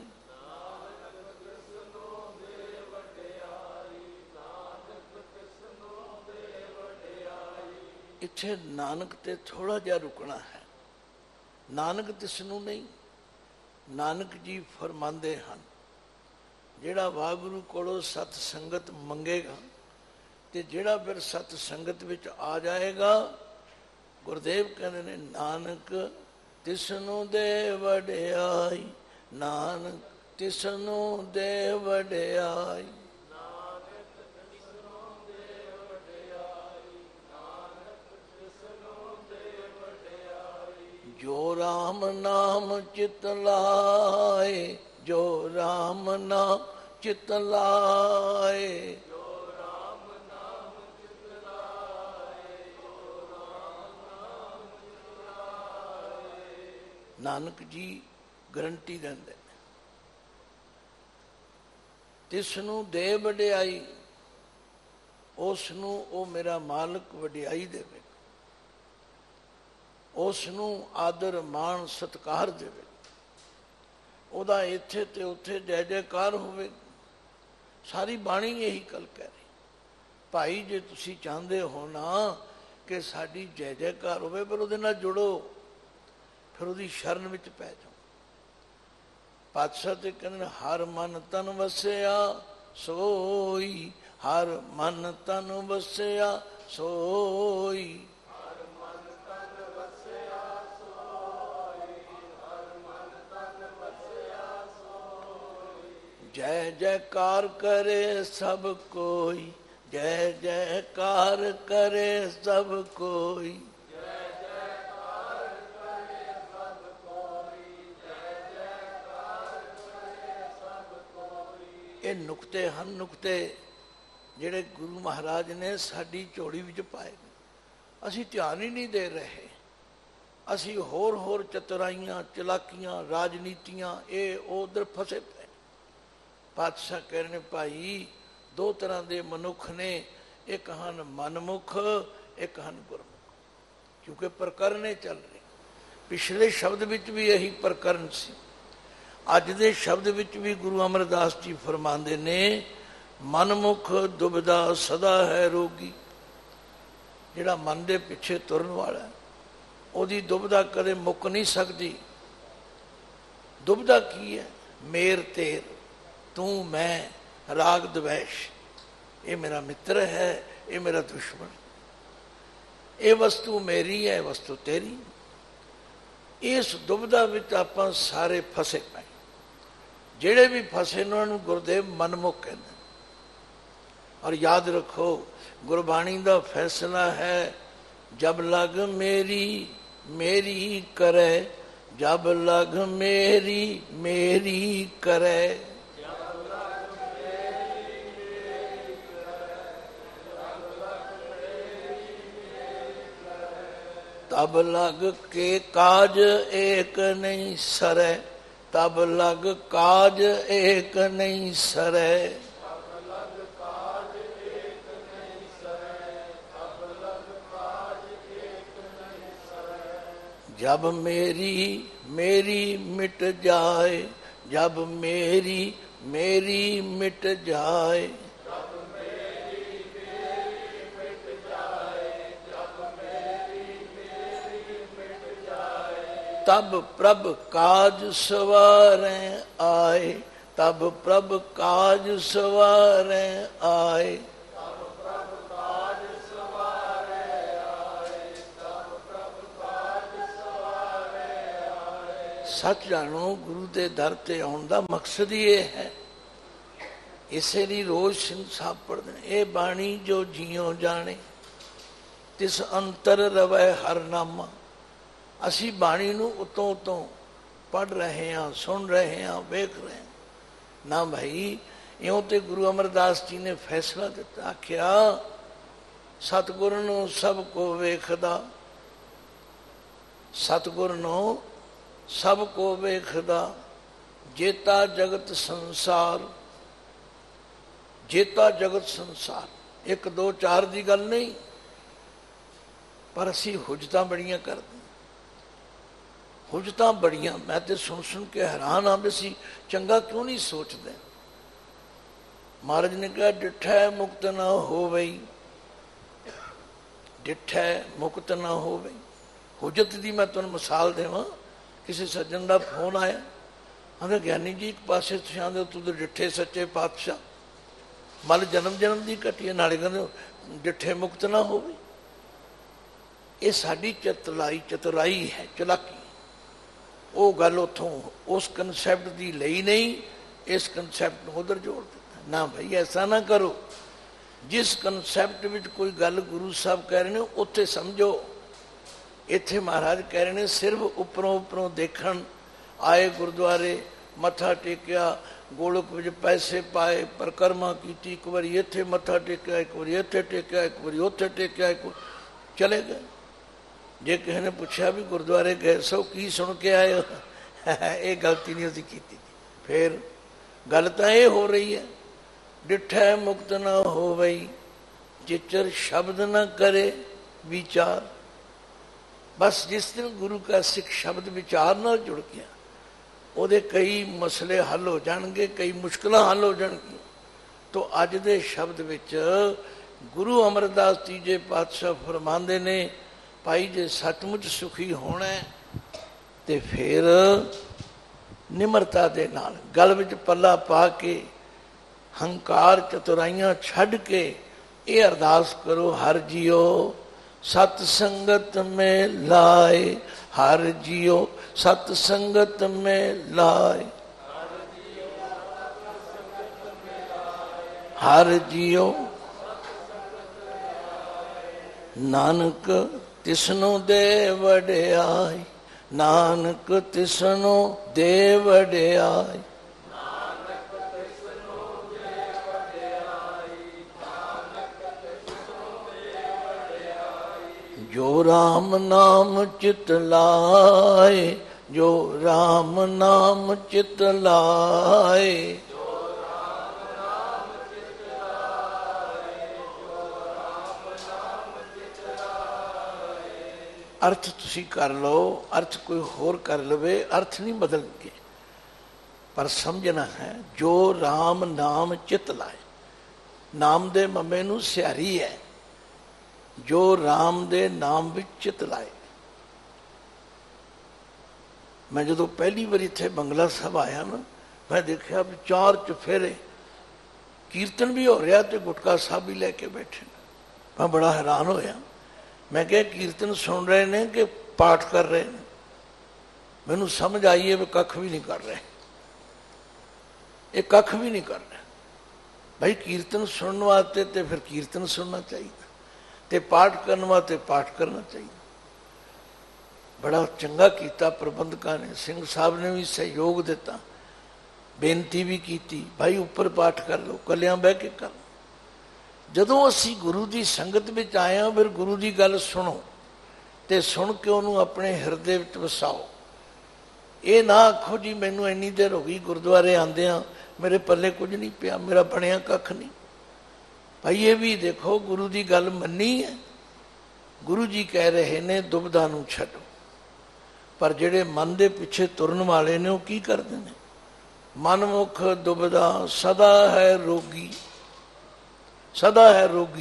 Speaker 2: ਇੱਥੇ ਨਾਨਕ ਤੇ ਥੋੜਾ ਜਿਹਾ ਰੁਕਣਾ ਹੈ। ਨਾਨਕ ਤਿਸਨੂੰ ਨਹੀਂ, ਨਾਨਕ ਜੀ ਫਰਮਾਉਂਦੇ ਹਨ ਜਿਹੜਾ ਵਾਹਿਗੁਰੂ ਕੋਲੋਂ ਸਤ ਸੰਗਤ ਮੰਗੇਗਾ ਤੇ ਜਿਹੜਾ ਫਿਰ ਸਤ ਸੰਗਤ ਵਿੱਚ ਆ ਜਾਏਗਾ, ਗੁਰਦੇਵ ਕਹਿੰਦੇ ਨੇ ਨਾਨਕ ਤਿਸਨੂੰ ਦੇ ਵਡਿਆਈ, ਨਾਨਕ ਤਿਸਨੂੰ ਦੇ ਵਡਿਆਈ। ਜੋ ਰਾਮ ਨਾਮ ਚਿਤ ਲਾਏ, ਜੋ ਰਾਮ ਨਾਮ ਚਿਤ ਲਾਏ, ਨਾਨਕ ਜੀ ਗਰੰਟੀ ਦਿੰਦੇ ਨੇ। ਤਿਸ ਨੂੰ ਦੇ ਵਡਿਆਈ, ਉਸ ਨੂੰ ਉਹ ਮੇਰਾ ਮਾਲਕ ਵਡਿਆਈ ਦੇਵੇ, ਉਸ ਨੂੰ ਆਦਰ ਮਾਣ ਸਤਿਕਾਰ ਦੇਵੇ, ਉਹਦਾ ਇੱਥੇ ਤੇ ਉੱਥੇ ਜੈ ਜੈਕਾਰ ਹੋਵੇ। ਸਾਰੀ ਬਾਣੀ ਇਹੀ ਗੱਲ ਕਹਿ ਰਹੀ। ਭਾਈ ਜੇ ਤੁਸੀਂ ਚਾਹੁੰਦੇ ਹੋ ਨਾ ਕਿ ਸਾਡੀ ਜੈ ਜੈਕਾਰ ਹੋਵੇ, ਪਰ ਉਹਦੇ ਨਾਲ ਜੁੜੋ, ਫਿਰ ਉਹਦੀ ਸ਼ਰਨ ਵਿੱਚ ਪੈ ਜਾਓ। ਪਾਤਸ਼ਾਹ ਤੇ ਕਹਿੰਦੇ ਨੇ ਹਰ ਮਨ ਤਨ ਵਸਿਆ ਸੋਈ, ਹਰ ਮਨ ਤਨ ਵਸਿਆ ਸੋਈ, ਹਰ ਮਨ ਤਨ ਵਸਿਆ ਸੋਈ, ਹਰ ਮਨ ਤਨ ਵਸਿਆ ਸੋਈ। ਜੈ ਜੈਕਾਰ ਕਰੇ ਸਭ ਕੋਈ, ਜੈ ਜੈਕਾਰ ਕਰੇ ਸਭ ਕੋਈ, ਇਹ ਨੁਕਤੇ ਹਨ, ਨੁਕਤੇ ਜਿਹੜੇ ਗੁਰੂ ਮਹਾਰਾਜ ਨੇ ਸਾਡੀ ਝੋਲੀ ਵਿੱਚ ਪਾਏ। ਅਸੀਂ ਧਿਆਨ ਹੀ ਨਹੀਂ ਦੇ ਰਹੇ। ਅਸੀਂ ਹੋਰ ਚਤੁਰਾਈਆਂ, ਚਲਾਕੀਆਂ, ਰਾਜਨੀਤੀਆਂ, ਇਹ ਉਧਰ ਫਸੇ ਪਏ। ਪਾਤਸ਼ਾਹ ਕਹਿੰਦੇ ਨੇ ਭਾਈ ਦੋ ਤਰ੍ਹਾਂ ਦੇ ਮਨੁੱਖ ਨੇ, ਇੱਕ ਹਨ ਮਨਮੁਖ, ਇੱਕ ਹਨ ਗੁਰਮੁਖ। ਕਿਉਂਕਿ ਪ੍ਰਕਰਨੇ ਚੱਲ ਰਹੇ। ਪਿਛਲੇ ਸ਼ਬਦ ਵਿੱਚ ਵੀ ਇਹੀ ਪ੍ਰਕਰਨ ਸੀ। ਅੱਜ ਦੇ ਸ਼ਬਦ ਵਿੱਚ ਵੀ ਗੁਰੂ ਅਮਰਦਾਸ ਜੀ ਫਰਮਾਉਂਦੇ ਨੇ ਮਨਮੁਖ ਦੁਬਿਧਾ ਸਦਾ ਹੈ ਰੋਗੀ। ਜਿਹੜਾ ਮਨ ਦੇ ਪਿੱਛੇ ਤੁਰਨ ਵਾਲਾ, ਉਹਦੀ ਦੁਬਿਧਾ ਕਦੇ ਮੁੱਕ ਨਹੀਂ ਸਕਦੀ। ਦੁਬਿਧਾ ਕੀ ਹੈ? ਮੇਰ ਤੇਰ, ਤੂੰ ਮੈਂ, ਰਾਗ ਦਵੈਸ਼। ਇਹ ਮੇਰਾ ਮਿੱਤਰ ਹੈ, ਇਹ ਮੇਰਾ ਦੁਸ਼ਮਣ। ਇਹ ਵਸਤੂ ਮੇਰੀ ਹੈ, ਵਸਤੂ ਤੇਰੀ। ਇਸ ਦੁਬਿਧਾ ਵਿੱਚ ਆਪਾਂ ਸਾਰੇ ਫਸੇ ਪਏ। ਜਿਹੜੇ ਵੀ ਫਸੇ ਨੇ ਉਹਨਾਂ ਨੂੰ ਗੁਰਦੇਵ ਮਨਮੁਖ ਕਹਿੰਦੇ। ਔਰ ਯਾਦ ਰੱਖੋ ਗੁਰਬਾਣੀ ਦਾ ਫੈਸਲਾ ਹੈ ਜਬ ਲਗ ਮੇਰੀ ਮੇਰੀ ਕਰੇ, ਜਬ ਲਗ ਮੇਰੀ ਮੇਰੀ ਕਰੇ, तब लग के काज एक नहीं सरे, तब लग काज एक नहीं सरे, जब मेरी मेरी मिट जाए, जब मेरी मेरी मिट जाए, तब प्रभ काज सवारे आए, तब प्रभ काज सवारे आए, तब प्रभ काज सवारे आए, तब प्रभ काज सवारे आए। सच जानो गुरु के दर ते आउण दा मकसद ही ये है। इसे लिए रोज सिंह साहब पढ़ते हैं, ये बाणी जो जियो जाने तिस अंतर रवै हर नामा। ਅਸੀਂ ਬਾਣੀ ਨੂੰ ਉਤੋਂ ਉਤੋਂ ਪੜ੍ਹ ਰਹੇ ਹਾਂ, ਸੁਣ ਰਹੇ ਹਾਂ, ਵੇਖ ਰਹੇ ਹਾਂ ਨਾ ਭਾਈ। ਇਉਂ ਤੇ ਗੁਰੂ ਅਮਰਦਾਸ ਜੀ ਨੇ ਫੈਸਲਾ ਦਿੱਤਾ, ਆਖਿਆ ਸਤਿਗੁਰ ਨੂੰ ਸਭ ਕੋ ਵੇਖਦਾ, ਸਤਿਗੁਰ ਨੂੰ ਸਭ ਕੋ ਵੇਖਦਾ, ਜੇਤਾ ਜਗਤ ਸੰਸਾਰ, ਜੇਤਾ ਜਗਤ ਸੰਸਾਰ। 1 2 4 ਦੀ ਗੱਲ ਨਹੀਂ, ਪਰ ਅਸੀਂ ਹੁਜਤਾਂ ਬੜੀਆਂ ਕਰਦੇ। ਹੁਜਤਾਂ ਬੜੀਆਂ, ਮੈਂ ਤੇ ਸੁਣ ਸੁਣ ਕੇ ਹੈਰਾਨ ਹਾਂ ਵੀ ਅਸੀਂ ਚੰਗਾ ਕਿਉਂ ਨਹੀਂ ਸੋਚਦੇ। ਮਹਾਰਾਜ ਨੇ ਕਿਹਾ ਡਿਠੈ ਮੁਕਤ ਨਾ ਹੋਵੇ, ਡਿਠੈ ਮੁਕਤ ਨਾ ਹੋਵੇ। ਹੁਜਤ ਦੀ ਮੈਂ ਤੁਹਾਨੂੰ ਮਿਸਾਲ ਦੇਵਾਂ। ਕਿਸੇ ਸੱਜਣ ਦਾ ਫੋਨ ਆਇਆ, ਕਹਿੰਦਾ ਗਿਆਨੀ ਜੀ ਇੱਕ ਪਾਸੇ ਤੁਸੀਂ ਆਉਂਦੇ ਹੋ ਤੁਸੀਂ ਡਿਠੇ ਸੱਚੇ ਪਾਤਸ਼ਾਹ, ਮਲ ਜਨਮ ਜਨਮ ਦੀ ਘਟੀ, ਨਾਲੇ ਕਹਿੰਦੇ ਡਿਠੇ ਮੁਕਤ ਨਾ ਹੋਵੇ। ਇਹ ਸਾਡੀ ਚਤੁਰਾਈ ਹੈ, ਚਲਾਕੀ। ਉਹ ਗੱਲ ਉੱਥੋਂ ਉਸ ਕਨਸੈਪਟ ਦੀ ਲਈ ਨਹੀਂ, ਇਸ ਕਨਸੈਪਟ ਨੂੰ ਉਧਰ ਜੋੜ ਦਿੱਤਾ। ਨਾ ਭਾਈ ਐਸਾ ਨਾ ਕਰੋ। ਜਿਸ ਕਨਸੈਪਟ ਵਿੱਚ ਕੋਈ ਗੱਲ ਗੁਰੂ ਸਾਹਿਬ ਕਹਿ ਰਹੇ ਨੇ ਉੱਥੇ ਸਮਝੋ। ਇੱਥੇ ਮਹਾਰਾਜ ਕਹਿ ਰਹੇ ਨੇ ਸਿਰਫ ਉੱਪਰੋਂ ਦੇਖਣ ਆਏ, ਗੁਰਦੁਆਰੇ ਮੱਥਾ ਟੇਕਿਆ, ਗੋਲਕ ਵਿੱਚ ਪੈਸੇ ਪਾਏ, ਪਰਿਕਰਮਾ ਕੀਤੀ, ਇੱਕ ਵਾਰੀ ਇੱਥੇ ਮੱਥਾ ਟੇਕਿਆ, ਇੱਕ ਵਾਰੀ ਇੱਥੇ ਟੇਕਿਆ, ਇੱਕ ਵਾਰੀ ਉੱਥੇ ਟੇਕਿਆ, ਚਲੇ ਗਏ। ਜੇ ਕਿਸੇ ਨੇ ਪੁੱਛਿਆ ਵੀ ਗੁਰਦੁਆਰੇ ਗਏ ਸੋ ਕੀ ਸੁਣ ਕੇ ਆਏ ਹੋ, ਇਹ ਗਲਤੀ ਨਹੀਂ ਅਸੀਂ ਕੀਤੀ। ਫਿਰ ਗੱਲ ਤਾਂ ਇਹ ਹੋ ਰਹੀ ਹੈ, ਡਿਠੈ ਮੁਕਤ ਨਾ ਹੋਵਈ, ਜਿਚਰ ਸ਼ਬਦ ਨਾ ਕਰੇ ਵਿਚਾਰ। ਬਸ ਜਿਸ ਦਿਨ ਗੁਰੂ ਕਾ ਸਿੱਖ ਸ਼ਬਦ ਵਿਚਾਰ ਨਾਲ ਜੁੜ ਗਿਆ, ਉਹਦੇ ਕਈ ਮਸਲੇ ਹੱਲ ਹੋ ਜਾਣਗੇ, ਕਈ ਮੁਸ਼ਕਲਾਂ ਹੱਲ ਹੋ ਜਾਣਗੀਆਂ। ਤੋ ਅੱਜ ਦੇ ਸ਼ਬਦ ਵਿੱਚ ਗੁਰੂ ਅਮਰਦਾਸ ਤੀਜੇ ਪਾਤਸ਼ਾਹ ਫਰਮਾਉਂਦੇ ਨੇ, ਭਾਈ ਜੇ ਸੱਚਮੁੱਚ ਸੁਖੀ ਹੋਣਾ ਤੇ ਫਿਰ ਨਿਮਰਤਾ ਦੇ ਨਾਲ ਗਲ ਵਿੱਚ ਪੱਲਾ ਪਾ ਕੇ, ਹੰਕਾਰ ਚਤੁਰਾਈਆਂ ਛੱਡ ਕੇ ਇਹ ਅਰਦਾਸ ਕਰੋ, ਹਰ ਜੀਓ ਸਤ ਸੰਗਤ ਮੇਂ ਲਾਏ, ਹਰ ਜੀਓ ਸਤ ਸੰਗਤ ਮੇਂ ਲਾਏ, ਹਰ ਜੀਓ ਨਾਨਕ ਤਿਸਨੂੰ ਦੇ ਵਡਿਆਈ, ਨਾਨਕ ਤਿਸਨੂੰ ਦੇ ਵਡਿਆਈ, ਜੋ ਰਾਮ ਨਾਮ ਚਿਤ ਲਾਏ, ਜੋ ਰਾਮ ਨਾਮ ਚਿਤ ਲਾਏ, ਅਰਥ ਤੁਸੀਂ ਕਰ ਲਓ, ਅਰਥ ਕੋਈ ਹੋਰ ਕਰ ਲਵੇ, ਅਰਥ ਨਹੀਂ ਬਦਲਣਗੇ, ਪਰ ਸਮਝਣਾ ਹੈ ਜੋ ਰਾਮ ਨਾਮ ਚਿਤ ਲਾਏ। ਨਾਮ ਦੇ ਮਮੇ ਨੂੰ ਸਿਹਾਰੀ ਹੈ, ਜੋ ਰਾਮ ਦੇ ਨਾਮ ਵਿੱਚ ਚਿਤ ਲਾਏ। ਮੈਂ ਜਦੋਂ ਪਹਿਲੀ ਵਾਰੀ ਇੱਥੇ ਬੰਗਲਾ ਸਾਹਿਬ ਆਇਆ ਨਾ, ਮੈਂ ਦੇਖਿਆ ਵੀ 4 ਚੁਫੇਰੇ ਕੀਰਤਨ ਵੀ ਹੋ ਰਿਹਾ ਤੇ ਗੁਟਕਾ ਸਾਹਿਬ ਵੀ ਲੈ ਕੇ ਬੈਠੇ। ਮੈਂ ਬੜਾ ਹੈਰਾਨ ਹੋਇਆ। ਮੈਂ ਕਿਹਾ ਕੀਰਤਨ ਸੁਣ ਰਹੇ ਨੇ ਕਿ ਪਾਠ ਕਰ ਰਹੇ ਨੇ? ਮੈਨੂੰ ਸਮਝ ਆਈ ਹੈ ਵੀ ਕੱਖ ਵੀ ਨਹੀਂ ਕਰ ਰਹੇ, ਇਹ ਕੱਖ ਵੀ ਨਹੀਂ ਕਰ ਰਹੇ। ਭਾਈ ਕੀਰਤਨ ਸੁਣਨ ਵਾਸਤੇ ਤੇ ਫਿਰ ਕੀਰਤਨ ਸੁਣਨਾ ਚਾਹੀਦਾ, ਤੇ ਪਾਠ ਕਰਨ ਵਾਸਤੇ ਪਾਠ ਕਰਨਾ ਚਾਹੀਦਾ। ਬੜਾ ਚੰਗਾ ਕੀਤਾ ਪ੍ਰਬੰਧਕਾਂ ਨੇ, ਸਿੰਘ ਸਾਹਿਬ ਨੇ ਵੀ ਸਹਿਯੋਗ ਦਿੱਤਾ, ਬੇਨਤੀ ਵੀ ਕੀਤੀ, ਭਾਈ ਉੱਪਰ ਪਾਠ ਕਰ ਲਓ, ਕੱਲਿਆਂ ਬਹਿ ਕੇ ਕਰ ਲਓ। ਜਦੋਂ ਅਸੀਂ ਗੁਰੂ ਦੀ ਸੰਗਤ ਵਿੱਚ ਆਏ ਹਾਂ, ਫਿਰ ਗੁਰੂ ਦੀ ਗੱਲ ਸੁਣੋ ਤੇ ਸੁਣ ਕੇ ਉਹਨੂੰ ਆਪਣੇ ਹਿਰਦੇ ਵਿੱਚ ਵਸਾਓ। ਇਹ ਨਾ ਆਖੋ ਜੀ ਮੈਨੂੰ ਇੰਨੀ ਦੇਰ ਹੋ ਗਈ ਗੁਰਦੁਆਰੇ ਆਉਂਦਿਆਂ, ਮੇਰੇ ਪੱਲੇ ਕੁਝ ਨਹੀਂ ਪਿਆ, ਮੇਰਾ ਬਣਿਆ ਕੱਖ ਨਹੀਂ। ਭਾਈ ਇਹ ਵੀ ਦੇਖੋ ਗੁਰੂ ਦੀ ਗੱਲ ਮੰਨੀ ਹੈ। ਗੁਰੂ ਜੀ ਕਹਿ ਰਹੇ ਨੇ ਦੁਬਿਧਾ ਨੂੰ ਛੱਡੋ, ਪਰ ਜਿਹੜੇ ਮਨ ਦੇ ਪਿੱਛੇ ਤੁਰਨ ਵਾਲੇ ਨੇ ਉਹ ਕੀ ਕਰਦੇ ਨੇ? ਮਨਮੁਖ ਦੁਬਿਧਾ ਸਦਾ ਹੈ ਰੋਗੀ, ਸਦਾ ਹੈ ਰੋਗੀ।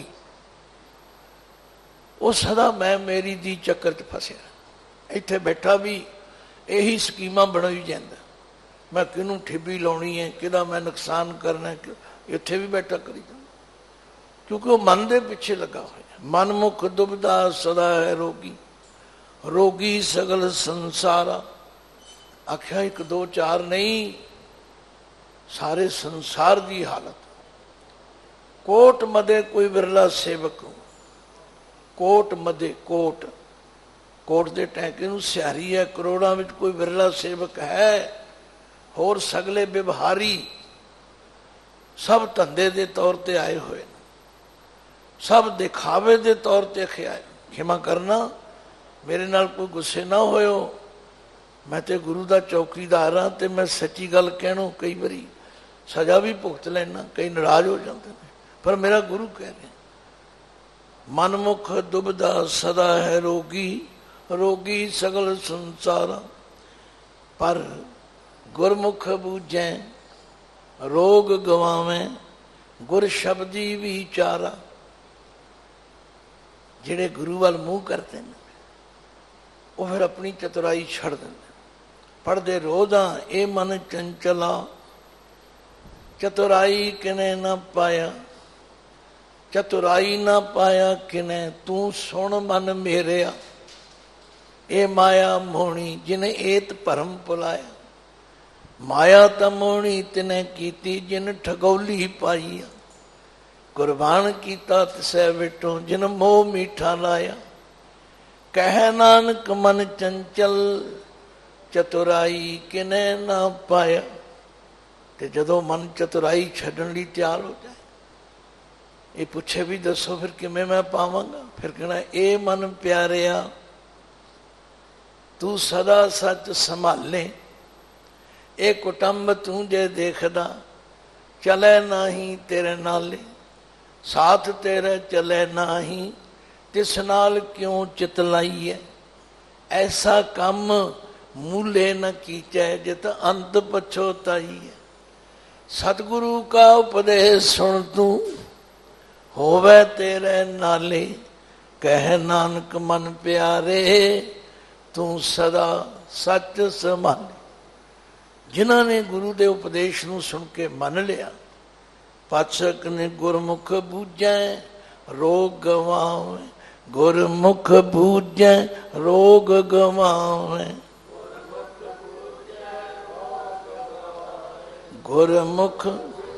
Speaker 2: ਉਹ ਸਦਾ ਮੈਂ ਮੇਰੀ ਦੀ ਚੱਕਰ 'ਚ ਫਸਿਆ, ਇੱਥੇ ਬੈਠਾ ਵੀ ਇਹੀ ਸਕੀਮਾਂ ਬਣਾਈ ਜਾਂਦਾ, ਮੈਂ ਕਿਹਨੂੰ ਠਿੱਬੀ ਲਾਉਣੀ ਹੈ, ਕਿਹਦਾ ਮੈਂ ਨੁਕਸਾਨ ਕਰਨਾ, ਇੱਥੇ ਵੀ ਬੈਠਾ ਕਰੀ ਜਾਂਦਾ, ਕਿਉਂਕਿ ਉਹ ਮਨ ਦੇ ਪਿੱਛੇ ਲੱਗਾ ਹੋਇਆ। ਮਨਮੁਖ ਦੁਬਿਧਾ ਸਦਾ ਹੈ ਰੋਗੀ, ਰੋਗੀ ਸਗਲ ਸੰਸਾਰਾ। ਆਖਿਆ 1 2 4 ਨਹੀਂ, ਸਾਰੇ ਸੰਸਾਰ ਦੀ ਹਾਲਤ। ਕੋਟ ਮਦੇ ਕੋਈ ਵਿਰਲਾ ਸੇਵਕ, ਕੋਟ ਮਦੇ, ਕੋਟ ਕੋਟ ਦੇ ਟੈਂਕੇ ਨੂੰ ਸਿਹਾਰੀ ਹੈ, ਕਰੋੜਾਂ ਵਿੱਚ ਕੋਈ ਵਿਰਲਾ ਸੇਵਕ ਹੈ। ਹੋਰ ਸਗਲੇ ਵਿਵਹਾਰੀ ਸਭ ਧੰਦੇ ਦੇ ਤੌਰ ਤੇ ਆਏ ਹੋਏ ਨੇ, ਸਭ ਦਿਖਾਵੇ ਦੇ ਤੌਰ ਤੇ ਆਏ। ਖਿਮਾ ਕਰਨਾ, ਮੇਰੇ ਨਾਲ ਕੋਈ ਗੁੱਸੇ ਨਾ ਹੋਇਓ, ਮੈਂ ਤੇ ਗੁਰੂ ਦਾ ਚੌਕੀਦਾਰ ਹਾਂ ਤੇ ਮੈਂ ਸੱਚੀ ਗੱਲ ਕਹਿਣੋਂ ਕਈ ਵਾਰੀ ਸਜ਼ਾ ਵੀ ਭੁਗਤ ਲੈਣਾ, ਕਈ ਨਾਰਾਜ਼ ਹੋ ਜਾਂਦੇ ਨੇ, ਪਰ ਮੇਰਾ ਗੁਰੂ ਕਹਿ ਰਿਹਾ ਮਨਮੁਖ ਦੁਬਿਧਾ ਸਦਾ ਹੈ ਰੋਗੀ, ਰੋਗੀ ਸਗਲ ਸੰਸਾਰਾ। ਪਰ ਗੁਰਮੁਖ ਬੂਝੈ ਰੋਗ ਗਵਾਵੇਂ, ਗੁਰ ਸ਼ਬਦੀ ਵਿਚਾਰਾ। ਜਿਹੜੇ ਗੁਰੂ ਵੱਲ ਮੂੰਹ ਕਰਦੇ ਨੇ ਉਹ ਫਿਰ ਆਪਣੀ ਚਤੁਰਾਈ ਛੱਡ ਦਿੰਦੇ। ਪੜ੍ਹਦੇ ਰੋਜ਼ਾਂ ਇਹ ਮਨ ਚੰਚਲਾ, ਚਤੁਰਾਈ ਕਿਨੇ ਨਾ ਪਾਇਆ, ਚਤੁਰਾਈ ਨਾ ਪਾਇਆ ਕਿਨੇ, ਤੂੰ ਸੁਣ ਮਨ ਮੇਰਿਆ। ਇਹ ਮਾਇਆ ਮੋਹਣੀ ਜਿਨੇ ਏਤ ਭਰਮ ਭੁਲਾਇਆ। ਮਾਇਆ ਤਾਂ ਮੋਹਣੀ ਤਿਨੇ ਕੀਤੀ, ਜਿਨ ਠਗੌਲੀ ਪਾਈ। ਕੁਰਬਾਨ ਕੀਤਾ ਤਿਸੈ ਵਿਟੋ, ਜਿਨ ਮੋਹ ਮੀਠਾ ਲਾਇਆ। ਕਹਿ ਨਾਨਕ ਮਨ ਚੰਚਲ, ਚਤੁਰਾਈ ਕਿਨੇ ਨਾ ਪਾਇਆ। ਤੇ ਜਦੋਂ ਮਨ ਚਤੁਰਾਈ ਛੱਡਣ ਲਈ ਤਿਆਰ ਹੋ ਜਾਏ, ਇਹ ਪੁੱਛੇ ਵੀ ਦੱਸੋ ਫਿਰ ਕਿਵੇਂ ਮੈਂ ਪਾਵਾਂਗਾ, ਫਿਰ ਕਹਿਣਾ ਇਹ ਮਨ ਪਿਆਰਿਆ ਤੂੰ ਸਦਾ ਸੱਚ ਸੰਭਾਲੇ। ਇਹ ਕੁਟੰਬ ਤੂੰ ਜੇ ਦੇਖਦਾ, ਚਲੇ ਨਾਹੀਂ ਤੇਰੇ ਨਾਲੇ। ਸਾਥ ਤੇਰੇ ਚਲੇ ਨਾਹੀਂ, ਤਿਸ ਨਾਲ ਕਿਉਂ ਚਿਤ ਲਾਈਐ। ਐਸਾ ਕੰਮ ਮੂਲੇ ਨ ਕੀਚੈ, ਜਿਤ ਅੰਤ ਪਛੋਤਾਈਐ। ਸਤਿਗੁਰੂ ਕਾ ਉਪਦੇਸ਼ ਸੁਣ ਤੂੰ, ਹੋਵੇ ਤੇਰੇ ਨਾਲੇ। ਕਹਿ ਨਾਨਕ ਮਨ ਪਿਆਰੇ, ਤੂੰ ਸਦਾ ਸੱਚ ਸੰਭਾਲੇ। ਜਿਨ੍ਹਾਂ ਨੇ ਗੁਰੂ ਦੇ ਉਪਦੇਸ਼ ਨੂੰ ਸੁਣ ਕੇ ਮੰਨ ਲਿਆ, ਪਾਤਸ਼ਾਹ ਨੇ ਗੁਰਮੁਖ ਬੂਝੈ ਰੋਗ ਗਵਾਵੇ। ਗੁਰਮੁਖ ਬੂਝੈ ਰੋਗ ਗਵਾਵੇ। ਗੁਰਮੁਖ,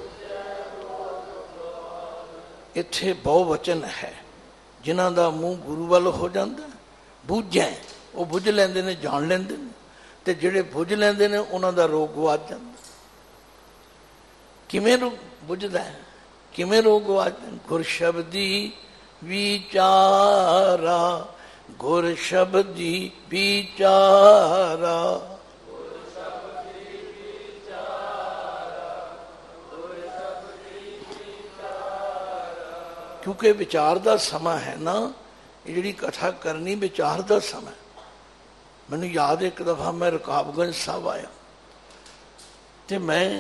Speaker 2: ਇੱਥੇ ਬਹੁ ਵਚਨ ਹੈ। ਜਿਨ੍ਹਾਂ ਦਾ ਮੂੰਹ ਗੁਰੂ ਵੱਲ ਹੋ ਜਾਂਦਾ, ਬੂਝੈ, ਉਹ ਬੁੱਝ ਲੈਂਦੇ ਨੇ, ਜਾਣ ਲੈਂਦੇ ਨੇ। ਤੇ ਜਿਹੜੇ ਬੁੱਝ ਲੈਂਦੇ ਨੇ ਉਹਨਾਂ ਦਾ ਰੋਗ ਵੱਧ ਜਾਂਦਾ। ਕਿਵੇਂ ਬੁੱਝਦਾ ਹੈ, ਕਿਵੇਂ ਰੋਗ ਵੱਧਦਾ? ਗੁਰ ਸ਼ਬਦੀ ਵਿਚਾਰਾ, ਗੁਰ ਸ਼ਬਦੀ ਵਿਚਾਰਾ। ਕਿਉਂਕਿ ਵਿਚਾਰ ਦਾ ਸਮਾਂ ਹੈ ਨਾ, ਇਹ ਜਿਹੜੀ ਕਥਾ ਕਰਨੀ ਵਿਚਾਰ ਦਾ ਸਮਾਂ। ਮੈਨੂੰ ਯਾਦ ਇੱਕ ਦਫਾ ਮੈਂ ਰਕਾਬਗੰਜ ਸਾਹਿਬ ਆਇਆ, ਤੇ ਮੈਂ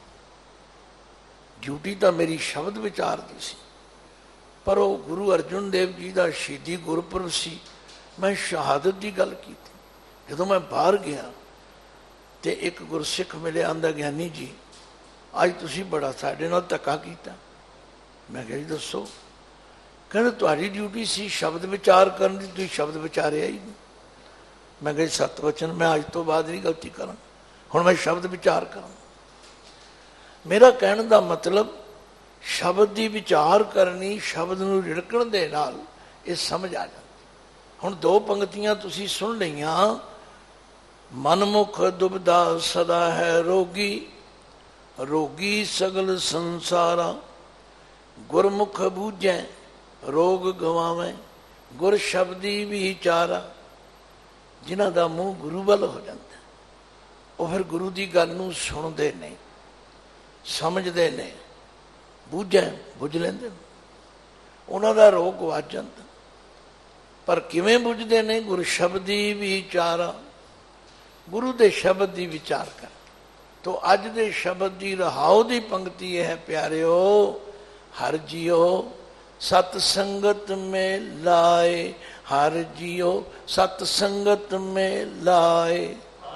Speaker 2: ਡਿਊਟੀ ਤਾਂ ਮੇਰੀ ਸ਼ਬਦ ਵਿਚਾਰ ਦੀ ਸੀ, ਪਰ ਉਹ ਗੁਰੂ ਅਰਜਨ ਦੇਵ ਜੀ ਦਾ ਸ਼ਹੀਦੀ ਗੁਰਪੁਰਬ ਸੀ। ਮੈਂ ਸ਼ਹਾਦਤ ਦੀ ਗੱਲ ਕੀਤੀ। ਜਦੋਂ ਮੈਂ ਬਾਹਰ ਗਿਆ ਤੇ ਇੱਕ ਗੁਰਸਿੱਖ ਮਿਲਿਆ, ਆਂਦਾ ਗਿਆਨੀ ਜੀ ਅੱਜ ਤੁਸੀਂ ਬੜਾ ਸਾਡੇ ਨਾਲ ਧੱਕਾ ਕੀਤਾ। ਮੈਂ ਕਿਹਾ ਜੀ ਦੱਸੋ। ਕਹਿੰਦੇ ਤੁਹਾਡੀ ਡਿਊਟੀ ਸੀ ਸ਼ਬਦ ਵਿਚਾਰ ਕਰਨ ਦੀ, ਤੁਸੀਂ ਸ਼ਬਦ ਵਿਚਾਰਿਆ ਹੀ ਨਹੀਂ। ਮੈਂ ਕਿਹਾ ਸਤ ਵਚਨ, ਮੈਂ ਅੱਜ ਤੋਂ ਬਾਅਦ ਨਹੀਂ ਗਲਤੀ ਕਰਾਂ, ਹੁਣ ਮੈਂ ਸ਼ਬਦ ਵਿਚਾਰ ਕਰਾਂ। ਮੇਰਾ ਕਹਿਣ ਦਾ ਮਤਲਬ ਸ਼ਬਦ ਦੀ ਵਿਚਾਰ ਕਰਨੀ, ਸ਼ਬਦ ਨੂੰ ਰਿੜਕਣ ਦੇ ਨਾਲ ਇਹ ਸਮਝ ਆ ਜਾਂਦੀ। ਹੁਣ ਦੋ ਪੰਕਤੀਆਂ ਤੁਸੀਂ ਸੁਣ ਲਈਆਂ। ਮਨਮੁਖ ਦੁਬਦਾ ਸਦਾ ਹੈ ਰੋਗੀ, ਰੋਗੀ ਸਗਲ ਸੰਸਾਰਾ। ਗੁਰਮੁਖ ਬੂਝੈ ਰੋਗ ਗਵਾਵੇਂ, ਗੁਰ ਸ਼ਬਦੀ ਵਿਚਾਰਾ। ਜਿਨ੍ਹਾਂ ਦਾ ਮੂੰਹ ਗੁਰੂ ਵੱਲ ਹੋ ਜਾਂਦਾ, ਉਹ ਫਿਰ ਗੁਰੂ ਦੀ ਗੱਲ ਨੂੰ ਸੁਣਦੇ ਨੇ, ਸਮਝਦੇ ਨੇ, ਬੂਝੈ ਬੁੱਝ ਲੈਂਦੇ ਨੇ, ਉਹਨਾਂ ਦਾ ਰੋਗ ਵੱਧ ਜਾਂਦਾ। ਪਰ ਕਿਵੇਂ ਬੁੱਝਦੇ ਨੇ? ਗੁਰ ਸ਼ਬਦੀ ਵਿਚਾਰਾ, ਗੁਰੂ ਦੇ ਸ਼ਬਦ ਦੀ ਵਿਚਾਰ ਕਰ। ਤੋ ਅੱਜ ਦੇ ਸ਼ਬਦ ਦੀ ਰਹਾਉ ਦੀ ਪੰਕਤੀ ਇਹ ਹੈ, ਪਿਆਰਿਓ ਹਰ ਜੀਓ ਸਤ ਸੰਗਤ ਮੇ ਲਾਏ। ਹਰ ਜੀਓ ਸਤ ਸੰਗਤ ਮੇ ਲਾਏ।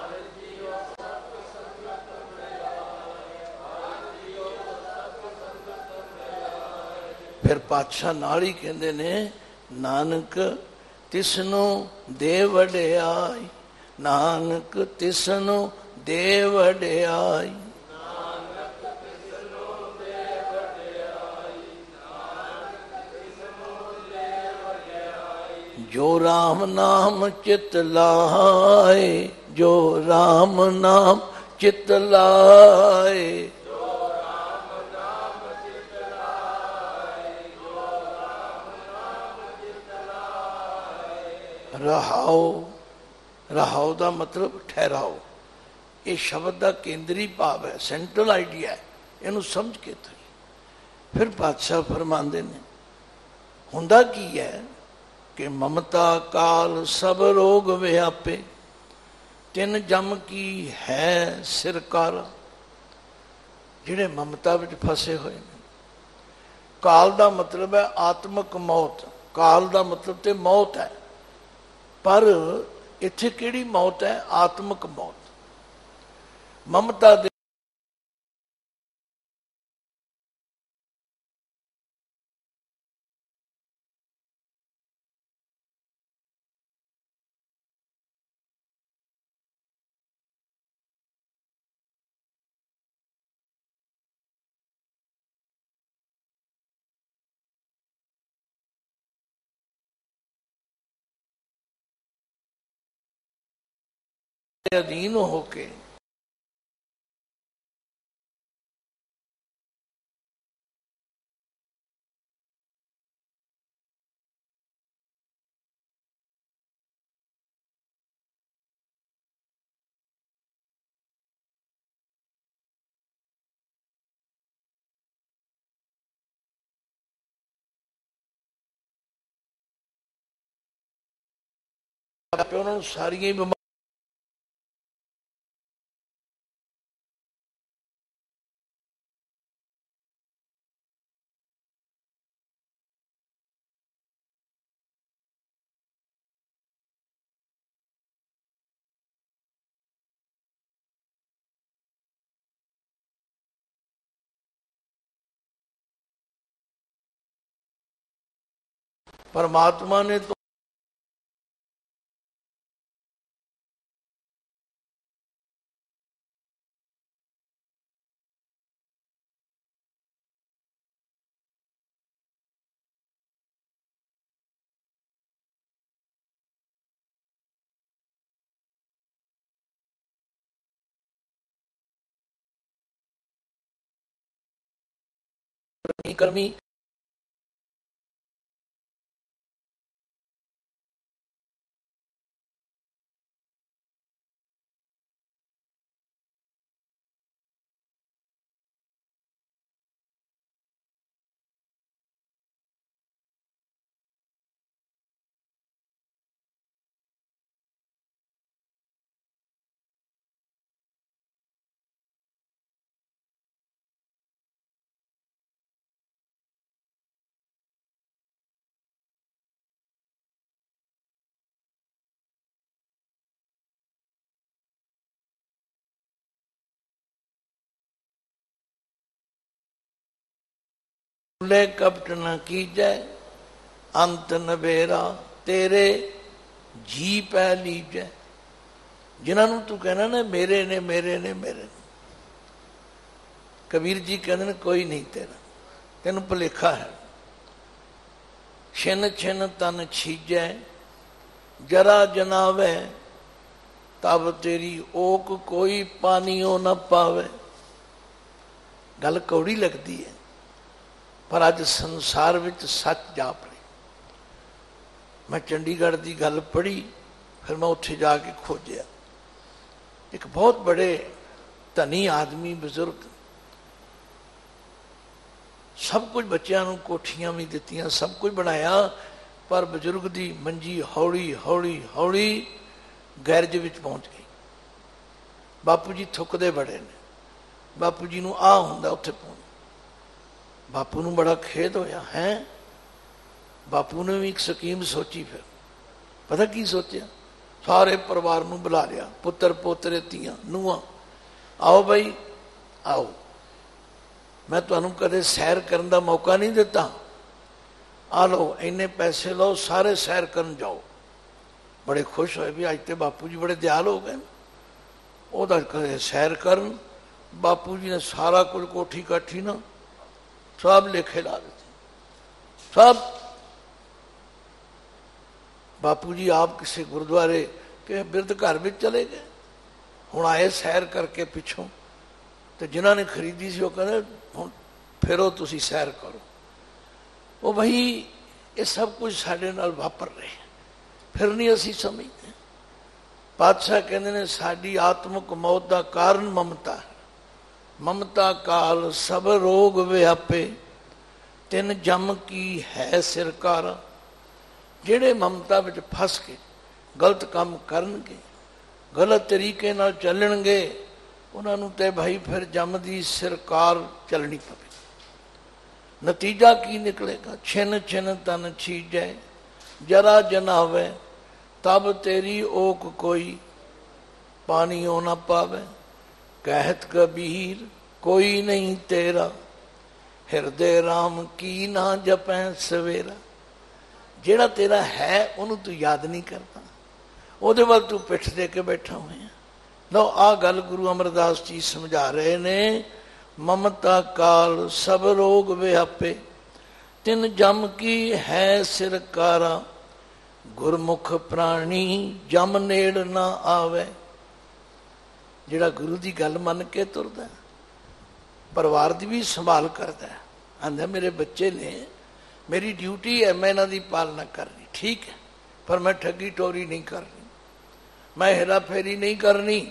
Speaker 2: ਫਿਰ ਪਾਤਸ਼ਾਹ ਨਾਲ ਹੀ ਕਹਿੰਦੇ ਨੇ, ਨਾਨਕ ਤਿਸਨੂੰ ਦੇ ਵਡਿਆਈ। ਨਾਨਕ ਤਿਸਨੂੰ ਦੇ ਵਡਿਆਈ। ਜੋ ਰਾਮ ਨਾਮ ਚਿਤ ਲਾਏ। ਜੋ ਰਾਮ ਨਾਮ ਚਿਤ ਲਾਏ। ਰਹਾਉ, ਰਹਾਉ ਦਾ ਮਤਲਬ ਠਹਿਰਾਓ। ਇਹ ਸ਼ਬਦ ਦਾ ਕੇਂਦਰੀ ਭਾਵ ਹੈ, ਸੈਂਟਰਲ ਆਈਡੀਆ ਹੈ। ਇਹਨੂੰ ਸਮਝ ਕੇ ਤੁਸੀਂ ਫਿਰ ਪਾਤਸ਼ਾਹ ਫਰਮਾਉਂਦੇ ਨੇ, ਹੁੰਦਾ ਕੀ ਹੈ ਕਿ ਮਮਤਾ ਕਾਲ ਸਭ ਰੋਗ ਵਿਆਪੇ। ਤਿੰਨ ਜਮ ਕੀ ਹੈ ਸਿਰਕਾਰ। ਜਿਹੜੇ ਮਮਤਾ ਵਿੱਚ ਫਸੇ ਹੋਏ ਨੇ। ਕਾਲ ਦਾ ਮਤਲਬ ਹੈ ਆਤਮਕ ਮੌਤ। ਕਾਲ ਦਾ ਮਤਲਬ ਤੇ ਮੌਤ ਹੈ, ਪਰ ਇੱਥੇ ਕਿਹੜੀ ਮੌਤ ਹੈ? ਆਤਮਕ ਮੌਤ। ਮਮਤਾ ਦੇ ਅਧੀਨ ਹੋ ਕੇ ਆਪੇ ਉਹਨਾਂ ਨੂੰ ਸਾਰੀਆਂ ਹੀ परमात्मा ने तो कर्मी ले कपट न कीजै अंत नबेरा तेरे जी पै लीजै। जिन्होंने तू कहना ना मेरे ने मेरे ने मेरे ने, कबीर जी कहते हैं कोई नहीं तेरा, तेन भुलेखा है। छिन छिन तन छीजै जरा जनावे तब तेरी ओक कोई पानियों न पावे। गल कौड़ी लगती है पर अज संसार विच सच जाप रही। मैं चंडीगढ़ की गल पढ़ी, फिर मैं उत्थे जाके खोजिया। एक बहुत बड़े धनी आदमी बुजुर्ग, सब कुछ बच्चों को कोठियां भी दित्तियां, सब कुछ बनाया, पर बजुर्ग की मंजी हौली हौली हौली गैरज विच पहुंच गई। बापू जी थुकदे बड़े ने, बापू जी नूं आ हुंदा उत्थे पहुंच। बापू नूं बड़ा खेद होया है। बापू ने भी एक स्कीम सोची। फिर पता की सोचा, सारे परिवार नूं बुला लिया, पुत्र पोतरे धीआं नूंहां, आओ बई आओ, मैं तुहानूं कदे सैर करन दा मौका नहीं दिता, आ लो इन्ने पैसे लो, सारे सैर करन जाओ। बड़े खुश होए भी अज तो बापू जी बड़े दयाल हो गए, ओहदा कदे सैर करन। बापू जी ने सारा कुछ कोठी काठी ना सब लेखे ला देते, सब। बापू जी आप किसी गुरुद्वारे के बिरध घर में चले गए, हुण आए सैर करके पिछों, तो जिन्होंने खरीदी सी कहते हुण फिरो तुसी सैर करो। वो भाई ये सब कुछ साडे नाल वापर रहे, फिर नहीं असी समझते। पातशाह कहते ने साडी आत्मक मौत का कारण ममता है। ममता काल सब रोग व्यापे तिन जम की है सिरकारा। जेड़े ममता विच फस के गलत काम करनगे, गलत तरीके नाल चलणगे, उन्हां नूं ते भाई फिर जम दी सिरकार चलनी पवे। नतीजा की निकलेगा, छिन छिन तन छीजै जरा जनावे तब तेरी ओक कोई पानियों न पावे। कहत कबीर कोई नहीं तेरा हिरदे राम की ना जपै सवेरा। जेड़ा तेरा है उन्होंने तू याद नहीं करता, ਉਹਦੇ ਵੱਲ तू पिठ दे के बैठा हुआ। लो आ गल गुरु अमरदास जी समझा रहे ने। ममता काल सब रोग व्यापे तिन जम की है सिरकारा। गुरमुख प्राणी जम नेड़ ना आवे ਜਿਹੜਾ ਗੁਰੂ ਦੀ ਗੱਲ ਮੰਨ ਕੇ ਤੁਰਦਾ, ਪਰਿਵਾਰ ਦੀ ਵੀ ਸੰਭਾਲ ਕਰਦਾ। ਆਂਦਾ ਮੇਰੇ ਬੱਚੇ ਨੇ, ਮੇਰੀ ਡਿਊਟੀ ਹੈ ਮੈਂ ਇਹਨਾਂ ਦੀ ਪਾਲਣਾ ਕਰਨੀ, ਠੀਕ ਹੈ, ਪਰ ਮੈਂ ਠੱਗੀ ਟੋਰੀ ਨਹੀਂ ਕਰਨੀ, ਮੈਂ ਹੇਰਾ ਫੇਰੀ ਨਹੀਂ ਕਰਨੀ।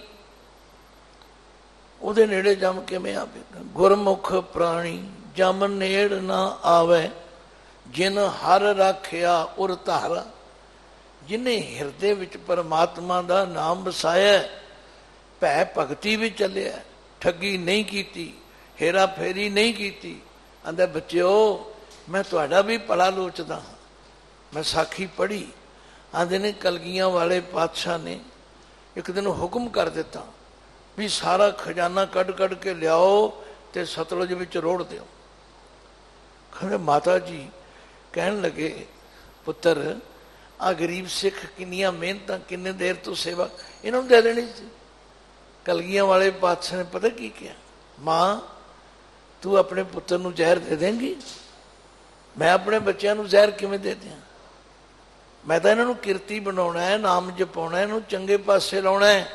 Speaker 2: ਉਹਦੇ ਨੇੜੇ ਜੰਮ ਕਿਵੇਂ ਆਵੇਗਾ? ਗੁਰਮੁਖ ਪ੍ਰਾਣੀ ਜਮ ਨੇੜ ਨਾ ਆਵੇ, ਜਿਨ ਹਰ ਰਾਖਿਆ ਉਰ ਧਾਰਾ। ਜਿਹਨੇ ਹਿਰਦੇ ਵਿੱਚ ਪਰਮਾਤਮਾ ਦਾ ਨਾਮ ਵਸਾਇਆ, ਭੈ ਭਗਤੀ ਵਿੱਚ ਚੱਲਿਆ, ਠੱਗੀ ਨਹੀਂ ਕੀਤੀ, ਹੇਰਾ ਫੇਰੀ ਨਹੀਂ ਕੀਤੀ। ਆਂਦਾ ਬੱਚਿਓ ਮੈਂ ਤੁਹਾਡਾ ਵੀ ਭਲਾ ਲੋਚਦਾ ਹਾਂ। ਮੈਂ ਸਾਖੀ ਪੜ੍ਹੀ, ਆਂਦੇ ਨੇ ਕਲਗੀਆਂ ਵਾਲੇ ਪਾਤਸ਼ਾਹ ਨੇ ਇੱਕ ਦਿਨ ਹੁਕਮ ਕਰ ਦਿੱਤਾ ਵੀ ਸਾਰਾ ਖਜ਼ਾਨਾ ਕੱਢ ਕੱਢ ਕੇ ਲਿਆਓ ਤੇ ਸਤਲੁਜ ਵਿੱਚ ਰੋੜ ਦਿਓ। ਕਹਿੰਦੇ ਮਾਤਾ ਜੀ ਕਹਿਣ ਲੱਗੇ, ਪੁੱਤਰ ਆ ਗਰੀਬ ਸਿੱਖ ਕਿੰਨੀਆਂ ਮਿਹਨਤਾਂ, ਕਿੰਨੇ ਦੇਰ ਤੋਂ ਸੇਵਾ, ਇਹਨਾਂ ਨੂੰ ਦੇ ਦੇਣੀ ਸੀ। ਕਲਗੀਆਂ ਵਾਲੇ ਪਾਤਸ਼ਾਹ ਨੇ ਪਤਾ ਕੀ ਕਿਹਾ? ਮਾਂ ਤੂੰ ਆਪਣੇ ਪੁੱਤਰ ਨੂੰ ਜ਼ਹਿਰ ਦੇ ਦੇਂਗੀ? ਮੈਂ ਆਪਣੇ ਬੱਚਿਆਂ ਨੂੰ ਜ਼ਹਿਰ ਕਿਵੇਂ ਦੇ ਦਿਆਂ? ਮੈਂ ਤਾਂ ਇਹਨਾਂ ਨੂੰ ਕਿਰਤੀ ਬਣਾਉਣਾ ਹੈ, ਨਾਮ ਜਪਾਉਣਾ, ਇਹਨੂੰ ਚੰਗੇ ਪਾਸੇ ਲਾਉਣਾ ਹੈ।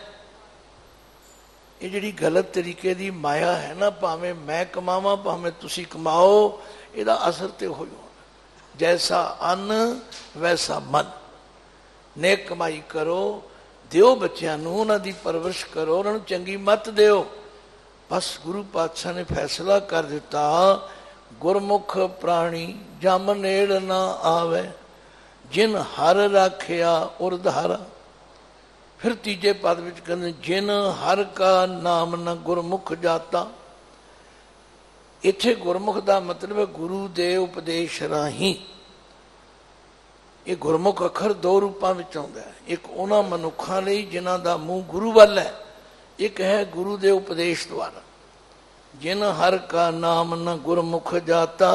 Speaker 2: ਇਹ ਜਿਹੜੀ ਗਲਤ ਤਰੀਕੇ ਦੀ ਮਾਇਆ ਹੈ ਨਾ, ਭਾਵੇਂ ਮੈਂ ਕਮਾਵਾਂ ਭਾਵੇਂ ਤੁਸੀਂ ਕਮਾਓ, ਇਹਦਾ ਅਸਰ ਤੇ ਹੋ ਜਾਣਾ। ਜੈਸਾ ਅੰਨ ਵੈਸਾ ਮਨ। ਨੇਕ ਕਮਾਈ ਕਰੋ, ਦਿਓ ਬੱਚਿਆਂ ਨੂੰ, ਉਹਨਾਂ ਦੀ ਪਰਵਰਿਸ਼ ਕਰੋ, ਉਹਨਾਂ ਨੂੰ ਚੰਗੀ ਮੱਤ ਦਿਓ। ਬਸ ਗੁਰੂ ਪਾਤਸ਼ਾਹ ਨੇ ਫੈਸਲਾ ਕਰ ਦਿੱਤਾ, ਗੁਰਮੁਖ ਪ੍ਰਾਣੀ ਜਮ ਨੇੜ ਨਾ ਆਵੇ, ਜਿਨ ਹਰ ਰਾਖਿਆ ਉਰ ਧਾਰਾ। ਫਿਰ ਤੀਜੇ ਪਦ ਵਿੱਚ ਕਹਿੰਦੇ, ਜਿਨ ਹਰ ਕਾ ਨਾਮ ਨ ਗੁਰਮੁਖ ਜਾਤਾ। ਇੱਥੇ ਗੁਰਮੁਖ ਦਾ ਮਤਲਬ ਹੈ ਗੁਰੂ ਦੇ ਉਪਦੇਸ਼ ਰਾਹੀਂ। ਇਹ ਗੁਰਮੁਖ ਅੱਖਰ ਦੋ ਰੂਪਾਂ ਵਿੱਚ ਆਉਂਦਾ ਹੈ। ਇੱਕ ਉਹਨਾਂ ਮਨੁੱਖਾਂ ਲਈ ਜਿਨ੍ਹਾਂ ਦਾ ਮੂੰਹ ਗੁਰੂ ਵੱਲ ਹੈ, ਇੱਕ ਹੈ ਗੁਰੂ ਦੇ ਉਪਦੇਸ਼ ਦੁਆਰਾ। ਜਿਨ ਹਰ ਕਾ ਨਾਮ ਨ ਗੁਰਮੁਖ ਜਾਤਾ,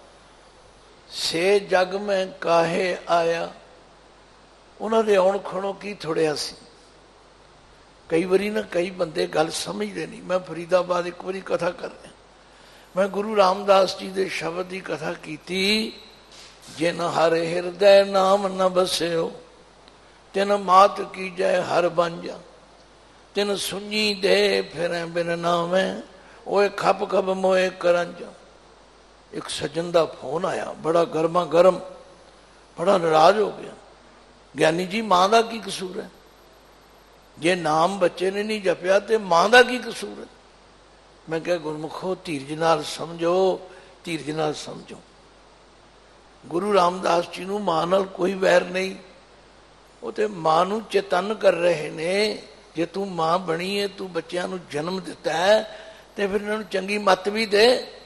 Speaker 2: ਸੇ ਜਗ ਮੈਂ ਕਾਹੇ ਆਇਆ। ਉਹਨਾਂ ਦੇ ਆਉਣ ਖਣੋ ਕੀ ਥੋੜਿਆ ਸੀ। ਕਈ ਵਾਰੀ ਨਾ ਕਈ ਬੰਦੇ ਗੱਲ ਸਮਝਦੇ ਨਹੀਂ। ਮੈਂ ਫਰੀਦਾਬਾਦ ਇੱਕ ਵਾਰੀ ਕਥਾ ਕਰ ਰਿਹਾ, ਮੈਂ ਗੁਰੂ ਰਾਮਦਾਸ ਜੀ ਦੇ ਸ਼ਬਦ ਦੀ ਕਥਾ ਕੀਤੀ। ਜਿਨ ਹਰ ਹਿਰਦੈ ਨਾਮ ਨ ਬਸਿਓ, ਤਿਨ ਮਾਤ ਕੀਜੈ ਹਰ ਬੰਜਾ। ਤਿਨ ਸੁਣੀ ਦੇ ਫਿਰੈ ਬਿਨ ਨਾਮੈ, ਓਏ ਖਪ ਖਪ ਮੋਏ ਕਰੰਜਾ। ਇੱਕ ਸੱਜਣ ਦਾ ਫੋਨ ਆਇਆ, ਬੜਾ ਗਰਮਾ ਗਰਮ, ਬੜਾ ਨਾਰਾਜ਼ ਹੋ ਗਿਆ। ਗਿਆਨੀ ਜੀ ਮਾਂ ਦਾ ਕੀ ਕਸੂਰ ਹੈ? ਜੇ ਨਾਮ ਬੱਚੇ ਨੇ ਨਹੀਂ ਜਪਿਆ ਤੇ ਮਾਂ ਦਾ ਕੀ ਕਸੂਰ ਹੈ? ਮੈਂ ਕਿਹਾ ਗੁਰਮੁਖੋ ਧੀਰਜ ਨਾਲ ਸਮਝੋ, ਧੀਰਜ ਨਾਲ ਸਮਝੋ। ਗੁਰੂ ਰਾਮਦਾਸ ਜੀ ਨੂੰ ਮਾਂ ਨਾਲ ਕੋਈ ਵੈਰ ਨਹੀਂ। ਉਹ ਤੇ ਮਾਂ ਨੂੰ ਚੇਤਨ ਕਰ ਰਹੇ ਨੇ, ਜੇ ਤੂੰ ਮਾਂ ਬਣੀ ਹੈ, ਤੂੰ ਬੱਚਿਆਂ ਨੂੰ ਜਨਮ ਦਿੱਤਾ ਹੈ, ਤੇ ਫਿਰ ਇਹਨਾਂ ਨੂੰ ਚੰਗੀ ਮੱਤ ਵੀ ਦੇ।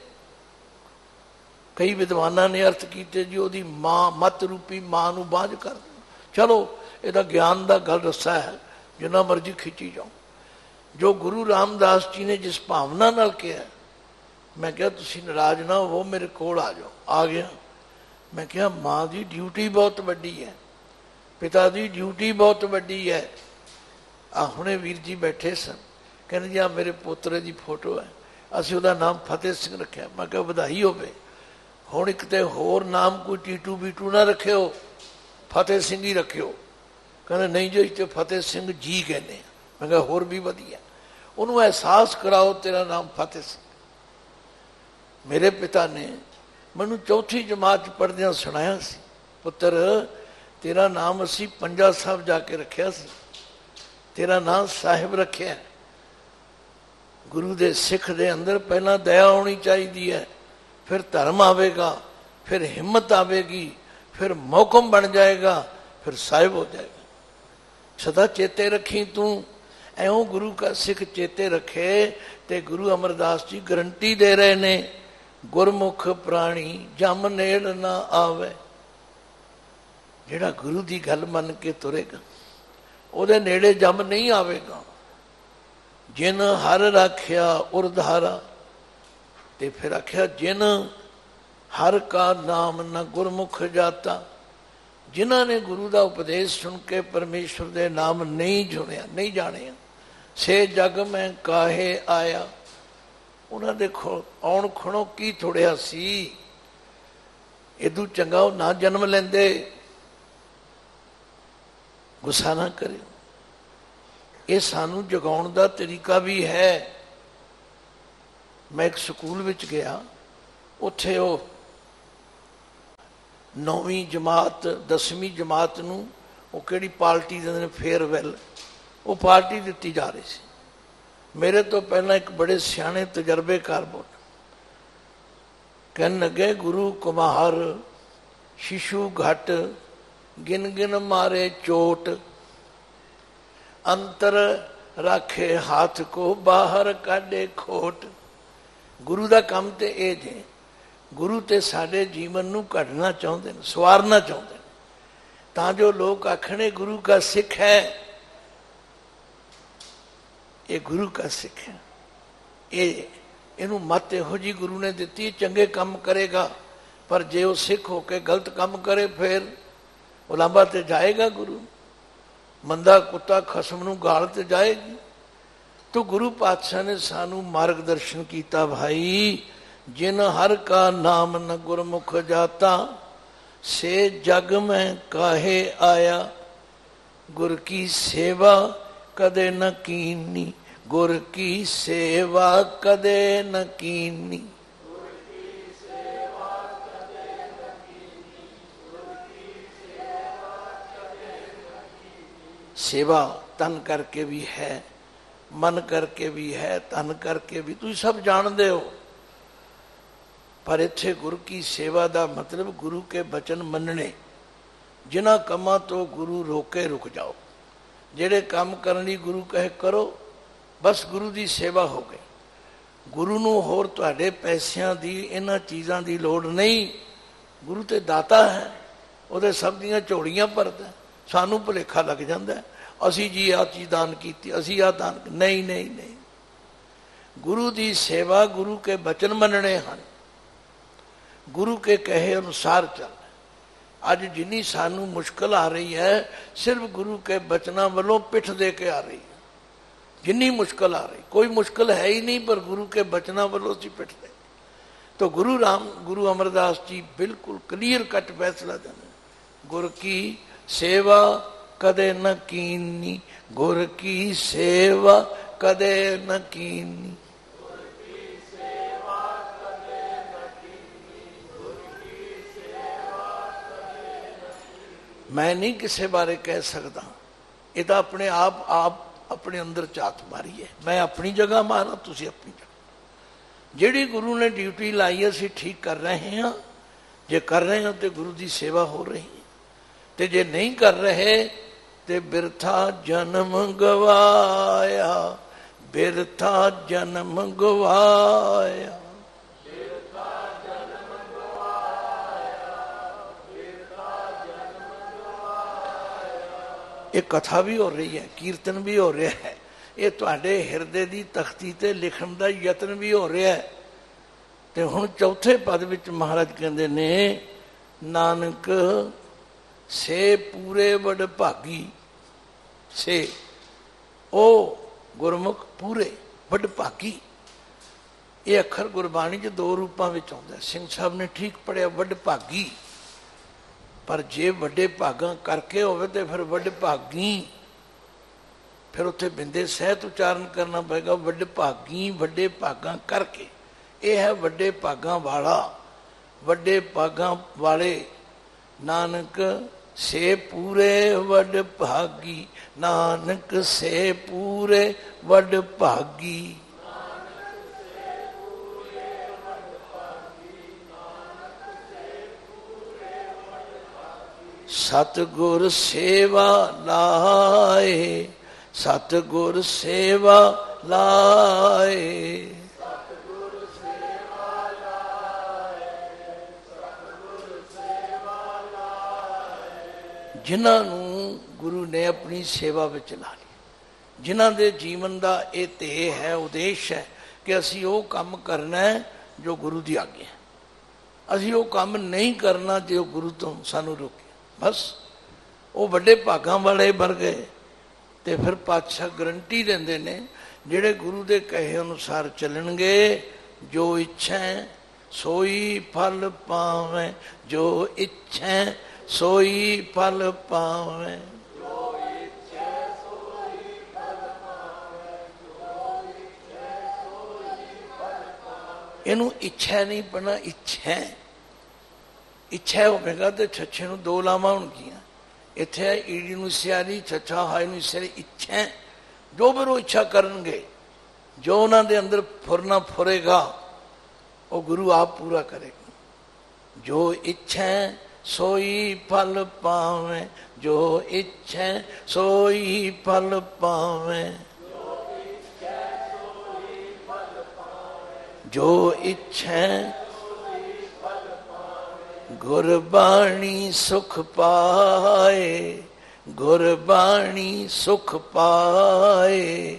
Speaker 2: ਕਈ ਵਿਦਵਾਨਾਂ ਨੇ ਅਰਥ ਕੀਤੇ ਜੀ ਉਹਦੀ ਮਾਂ, ਮੱਤ ਰੂਪੀ ਮਾਂ ਨੂੰ ਬਾਝ ਕਰ। ਚਲੋ ਇਹਦਾ ਗਿਆਨ ਦਾ ਗੱਲ ਰੱਸਾ ਹੈ, ਜਿੰਨਾ ਮਰਜ਼ੀ ਖਿੱਚੀ ਜਾਓ। ਜੋ ਗੁਰੂ ਰਾਮਦਾਸ ਜੀ ਨੇ ਜਿਸ ਭਾਵਨਾ ਨਾਲ ਕਿਹਾ, ਮੈਂ ਕਿਹਾ ਤੁਸੀਂ ਨਾਰਾਜ਼ ਨਾ ਹੋਵੋ, ਮੇਰੇ ਕੋਲ ਆ ਜਾਓ। ਆ ਗਿਆ। ਮੈਂ ਕਿਹਾ ਮਾਂ ਦੀ ਡਿਊਟੀ ਬਹੁਤ ਵੱਡੀ ਹੈ, ਪਿਤਾ ਦੀ ਡਿਊਟੀ ਬਹੁਤ ਵੱਡੀ ਹੈ। ਆ ਹੁਣੇ ਵੀਰ ਜੀ ਬੈਠੇ ਸਨ, ਕਹਿੰਦੇ ਜੀ ਆ ਮੇਰੇ ਪੋਤਰੇ ਦੀ ਫੋਟੋ ਹੈ, ਅਸੀਂ ਉਹਦਾ ਨਾਮ ਫਤਿਹ ਸਿੰਘ ਰੱਖਿਆ। ਮੈਂ ਕਿਹਾ ਵਧਾਈ ਹੋਵੇ। ਹੁਣ ਇੱਕ ਤੇ ਹੋਰ ਨਾਮ ਕੋਈ ਟੀਟੂ ਬੀਟੂ ਨਾ ਰੱਖਿਓ, ਫਤਿਹ ਸਿੰਘ ਹੀ ਰੱਖਿਓ। ਕਹਿੰਦੇ ਨਹੀਂ ਜੀ ਇੱਥੇ ਫਤਿਹ ਸਿੰਘ ਜੀ ਕਹਿੰਦੇ ਆ। ਮੈਂ ਕਿਹਾ ਹੋਰ ਵੀ ਵਧੀਆ। ਉਹਨੂੰ ਅਹਿਸਾਸ ਕਰਾਓ ਤੇਰਾ ਨਾਮ ਫਤਿਹ ਸਿੰਘ। ਮੇਰੇ ਪਿਤਾ ਨੇ ਮੈਨੂੰ ਚੌਥੀ ਜਮਾਤ 'ਚ ਪੜ੍ਹਦਿਆਂ ਸੁਣਾਇਆ ਸੀ, ਪੁੱਤਰ ਤੇਰਾ ਨਾਮ ਅਸੀਂ ਪੰਜਾ ਸਾਹਿਬ ਜਾ ਕੇ ਰੱਖਿਆ ਸੀ, ਤੇਰਾ ਨਾਮ ਸਾਹਿਬ ਰੱਖਿਆ। ਗੁਰੂ ਦੇ ਸਿੱਖ ਦੇ ਅੰਦਰ ਪਹਿਲਾਂ ਦਇਆ ਹੋਣੀ ਚਾਹੀਦੀ ਹੈ, ਫਿਰ ਧਰਮ ਆਵੇਗਾ, ਫਿਰ ਹਿੰਮਤ ਆਵੇਗੀ, ਫਿਰ ਮੌਕਮ ਬਣ ਜਾਏਗਾ, ਫਿਰ ਸਾਹਿਬ ਹੋ ਜਾਏਗਾ। ਸਦਾ ਚੇਤੇ ਰੱਖੀ ਤੂੰ, ਐਉਂ ਗੁਰੂ ਕਾ ਸਿੱਖ ਚੇਤੇ ਰੱਖੇ। ਤੇ ਗੁਰੂ ਅਮਰਦਾਸ ਜੀ ਗਰੰਟੀ ਦੇ ਰਹੇ ਨੇ, ਗੁਰਮੁਖ ਪ੍ਰਾਣੀ ਜਮ ਨੇੜ ਨਾ ਆਵੇ। ਜਿਹੜਾ ਗੁਰੂ ਦੀ ਗੱਲ ਮੰਨ ਕੇ ਤੁਰੇਗਾ ਉਹਦੇ ਨੇੜੇ ਜਮ ਨਹੀਂ ਆਵੇਗਾ। ਜਿਨ ਹਰ ਰਾਖਿਆ ਉਰ ਧਾਰਾ। ਤੇ ਫਿਰ ਆਖਿਆ ਜਿਨ ਹਰ ਕਾ ਨਾਮ ਨ ਗੁਰਮੁਖ ਜਾਤਾ। ਜਿਨ੍ਹਾਂ ਨੇ ਗੁਰੂ ਦਾ ਉਪਦੇਸ਼ ਸੁਣ ਕੇ ਪਰਮੇਸ਼ਵਰ ਦੇ ਨਾਮ ਨਹੀਂ ਜੁੜਿਆ, ਨਹੀਂ ਜਾਣਿਆ, ਸੇ ਜਗ ਮੈਂ ਕਾਹੇ ਆਇਆ। ਉਹਨਾਂ ਦੇ ਆਉਣ ਖਣੋ ਕੀ ਥੋੜਿਆ ਸੀ। ਇਦੋਂ ਚੰਗਾ ਉਹ ਨਾ ਜਨਮ ਲੈਂਦੇ। ਗੁੱਸਾ ਨਾ ਕਰਿਓ। ਇਹ ਸਾਨੂੰ ਜਗਾਉਣ ਦਾ ਤਰੀਕਾ ਵੀ ਹੈ। ਮੈਂ ਇੱਕ ਸਕੂਲ ਵਿੱਚ ਗਿਆ, ਉੱਥੇ ਉਹ 9ਵੀਂ ਜਮਾਤ 10ਵੀਂ ਜਮਾਤ ਨੂੰ ਉਹ ਕਿਹੜੀ ਪਾਰਟੀ ਦਿੰਦੇ ਨੇ, ਫੇਅਰਵੈਲ, ਉਹ ਪਾਰਟੀ ਦਿੱਤੀ ਜਾ ਰਹੀ ਸੀ। ਮੇਰੇ ਤੋਂ ਪਹਿਲਾਂ ਇੱਕ ਬੜੇ ਸਿਆਣੇ ਤਜਰਬੇਕਾਰ ਬੋਲ ਕਹਿਣ ਲੱਗੇ, ਗੁਰੂ ਕੁਮਾਰ शिशु घट गिन गिन मारे चोट, अंतर राखे हाथ को बाहर काढे खोट। गुरु का काम तो ये जे, गुरु तो साडे जीवन नूं घड़ना चाहते हैं, सवारना चाहते हैं, तां जो लोग आखने गुरु का सिख है, ये गुरु का सिख है, ये इनू मत इहो जी गुरु ने दिती, चंगे काम करेगा, पर जे वो सिख होके गलत काम करे फिर उलांबा ते जाएगा गुरु, मंदा कुत्ता खसम नूं गाल ते जाएगी। तो गुरु पातशाह ने सानू मार्गदर्शन किया, भाई जिन हर का नाम न गुरमुख जाता, से जग में काहे आया, गुर की सेवा कदे न कीनी, गुर की सेवा कदे न कीनी। सेवा तन करके भी है, मन करके भी है, तन करके भी, तुम सब जानते हो, पर इत्थे गुरु की सेवा का मतलब गुरु के वचन मनने। जिन्हां कामां तो गुरु रोके रुक जाओ, जेड़े काम करनी गुरु कहे करो, बस गुरु की सेवा हो गई। गुरु नूं होर तुहाडे पैसिਆਂ ਦੀ इन्हां चीज़ां ਦੀ लोड़ नहीं, गुरु ते दाता है, ਉਹਦੇ सब ਦੀਆਂ ਝੋਲੀਆਂ ਭਰਦਾ। सानू भुलेखा लग जाता है, असी जी आ चीज़ दान की, असी आ दान, नहीं नहीं नहीं, गुरु की सेवा गुरु के वचन मनने हैं, गुरु के कहे अनुसार चल। अज जिन्नी सानू मुश्किल आ रही है, सिर्फ गुरु के वचनों वालों पिठ दे के आ रही है। जिन्नी मुश्किल आ रही, कोई मुश्किल है ही नहीं, पर गुरु के वचनों वालों सी पिठ दे। तो गुरु अमरदास जी बिल्कुल क्लीयर कट फैसला देने, गुरु की सेवा कदे न कीनी, गुर की सेवा कदे न कीनी। मैं नहीं किसी बारे कह सकता, ये तो अपने आप अपने अंदर झात मारी है। मैं अपनी जगह मारा, तुसी अपनी जगह। जिहड़ी गुरु ने ड्यूटी लाई असीं ठीक कर रहे हैं, जे कर रहे हैं तो गुरु की सेवा हो रही है, ते जे नहीं कर रहे ते बिरथा जन्म गवाया, बिरथा जन्म गवाया। एक कथा भी हो रही है, कीर्तन भी हो रहा है, ये तुहाडे हिरदे दी तख्ती ते लिखण दा यतन भी हो रहा है। ते हुण चौथे पद विच महाराज कहंदे ने, नानक से पूरे वड भागी, से ओ गुरमुख पूरे वड भागी। ये अखर गुरबाणी च दो रूपों में आउंदा। सिंह साहब ने ठीक पढ़िया वड भागी, पर जे वड्डे भागां करके होवे तो फिर वड भागी, फिर उत्थे बिंदे सहत उच्चारण करना पएगा, वड भागी वड्डे भागां करके। ये है वड्डे भागां वाला, वड्डे भागां वाले। नानक से पूरे वड भागी, नानक से पूरे वड भागी। सतगुर सेवा लाए, सतगुर सेवा लाए। जिन्होंने गुरु ने अपनी सेवा में ला ली, जिन्हों के जीवन का ये ध्येय है, उद्देश है कि असी वो काम करना है जो गुरु की आज्ञा है, असी वो काम नहीं करना जो गुरु तो सानू रोके। बस वो बड़े भागां वाले बन गए। तो फिर पातशाह गारंटी देंदे ने, जिहड़े गुरु के कहे अनुसार चलणगे, जो इच्छा सोई फल पावे, जो इच्छा सोई फल पावे। ਇਹਨੂੰ ਇੱਛਾ ਨਹੀਂ ਪੜਨਾ, ਇੱਛਾ ਇੱਛਾ ਹੋਵੇਗਾ ਤੇ ਛੱਛੇ ਨੂੰ ਦੋ ਲਾਵਾਂ ਹੋਣਗੀਆਂ। ਇੱਥੇ ਈੜੀ ਨੂੰ ਸਿਆਰੀ, ਛੱਛਾ ਹਾਈ ਨੂੰ ਸਿਆਰੀ, ਇੱਛਾ ਜੋ ਫਿਰ ਉਹ ਇੱਛਾ ਕਰਨਗੇ, ਜੋ ਉਹਨਾਂ ਦੇ ਅੰਦਰ ਫੁਰਨਾ ਫੁਰੇਗਾ ਉਹ ਗੁਰੂ ਆਪ ਪੂਰਾ ਕਰੇਗਾ। ਜੋ ਇੱਛਾ ਸੋਈ ਫਲ ਪਾਵੇਂ, ਜੋ ਇੱਛਾ ਸੋਈ ਫਲ ਪਾਵੇਂ, ਜੋ ਇੱਛਾ ਗੁਰਬਾਣੀ ਸੁਖ ਪਾਏ, ਗੁਰਬਾਣੀ ਸੁਖ ਪਾਏ।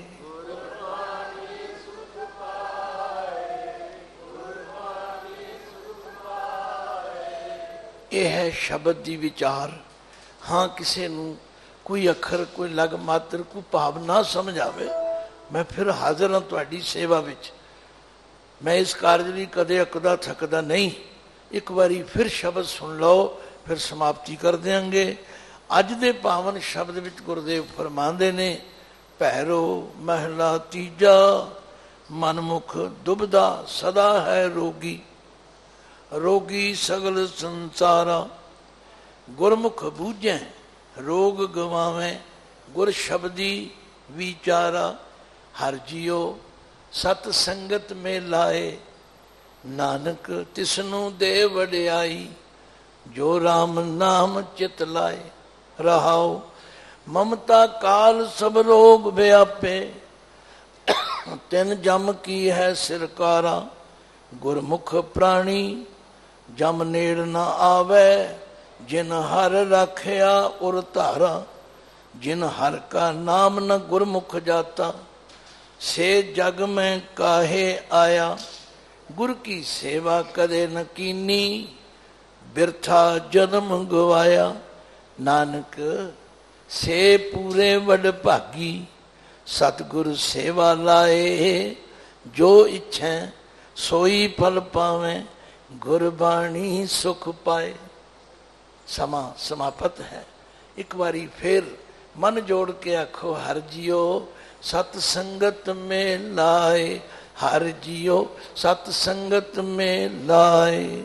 Speaker 2: ਇਹ ਹੈ ਸ਼ਬਦ ਦੀ ਵਿਚਾਰ। ਹਾਂ, ਕਿਸੇ ਨੂੰ ਕੋਈ ਅੱਖਰ, ਕੋਈ ਲਗ ਮਾਤਰ, ਕੋਈ ਭਾਵ ਨਾ ਸਮਝ ਆਵੇ, ਮੈਂ ਫਿਰ ਹਾਜ਼ਰ ਹਾਂ ਤੁਹਾਡੀ ਸੇਵਾ ਵਿੱਚ। ਮੈਂ ਇਸ ਕਾਰਜ ਲਈ ਕਦੇ ਅਕਦਾ ਥੱਕਦਾ ਨਹੀਂ। ਇੱਕ ਵਾਰੀ ਫਿਰ ਸ਼ਬਦ ਸੁਣ ਲਓ, ਫਿਰ ਸਮਾਪਤੀ ਕਰ ਦਿਆਂਗੇ। ਅੱਜ ਦੇ ਪਾਵਨ ਸ਼ਬਦ ਵਿੱਚ ਗੁਰਦੇਵ ਫਰਮਾਉਂਦੇ ਨੇ, ਭੈਰੋ ਮਹਿਲਾ ਤੀਜਾ, ਮਨਮੁਖ ਦੁਬਦਾ ਸਦਾ ਹੈ ਰੋਗੀ, ਰੋਗੀ ਸਗਲ ਸੰਸਾਰਾ, ਗੁਰਮੁਖ ਬੂਝੈ ਰੋਗ ਗਵਾਵੇਂ, ਗੁਰ ਸ਼ਬਦੀ ਵਿਚਾਰਾ। ਹਰ ਜੀਓ ਸਤ ਸੰਗਤ ਮੇ ਲਾਏ, ਨਾਨਕ ਤਿਸਨੂੰ ਦੇ ਵਡਿਆਈ, ਜੋ ਰਾਮ ਨਾਮ ਚਿਤ ਲਾਏ। ਰਹਾਉ ਮਮਤਾ ਕਾਲ ਸਭ ਰੋਗ ਵਿਆਪੇ, ਤਿਨ ਜਮ ਕੀ ਹੈ ਸਿਰਕਾਰਾ, ਗੁਰਮੁਖ ਪ੍ਰਾਣੀ ਜਮ ਨੇੜ ਨਾ ਆਵੇ, ਜਿਨ ਹਰ ਰਾਖਿਆ ਉਰ ਧਾਰਾ, ਜਿਨ ਹਰ ਕਾ ਨਾਮ ਨ ਗੁਰਮੁਖ ਜਾਤਾ, ਸੇ ਜਗ ਮੈਂ ਕਾਹੇ ਆਇਆ। ਗੁਰ ਕੀ ਸੇਵਾ ਕਦੇ ਨ ਕੀਨੀ, ਬਿਰਥਾ ਜਨਮ ਗਵਾਇਆ। ਨਾਨਕ ਸੇ ਪੂਰੇ ਵਡ ਭਾਗੀ, ਸਤਿਗੁਰ ਸੇਵਾ ਲਾਏ, ਜੋ ਇੱਛੈ ਸੋਈ ਫਲ ਪਾਵੇਂ, ਗੁਰਬਾਣੀ ਸੁਖ ਪਾਏ। ਸਮਾਂ ਸਮਾਪਤ ਹੈ। ਇੱਕ ਵਾਰੀ ਫਿਰ ਮਨ ਜੋੜ ਕੇ ਆਖੋ, ਹਰ ਜੀਓ ਸਤ ਸੰਗਤ ਮੇ ਲਾਏ, ਹਰ ਜੀਓ ਸਤ ਸੰਗਤ ਮੇ ਲਾਏ,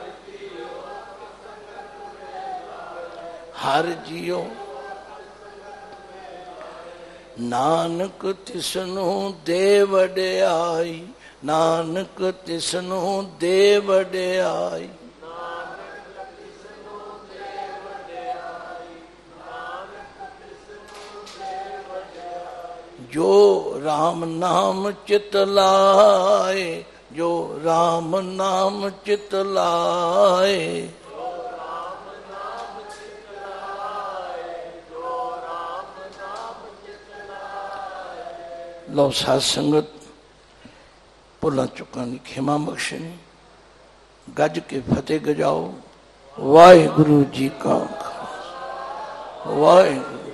Speaker 2: ਹਰ ਜੀਓ ਨਾਨਕ ਤਿਸਨੂੰ ਦੇ ਵਡਿਆਈ, ਨਾਨਕ ਤਿਸਨੂੰ ਦੇ ਵਡਿਆਈ। ਜੋ ਰਾਮ ਨਾਮ ਚਿਤ ਲਾਏ, ਜੋ ਰਾਮ ਨਾਮ ਚਿਤ ਲਾਏ, ਲਓ ਸਾਧ ਸੰਗਤ, ਭੁੱਲਾਂ ਚੁੱਕਾਂ ਦੀ ਖਿਮਾ ਬਖਸ਼ਣੀ, ਗੱਜ ਕੇ ਫਤਿਹ ਗਜਾਓ। ਵਾਹਿਗੁਰੂ ਜੀ ਕਾ ਖਾਲਸਾ, ਵਾਹਿਗੁਰੂ।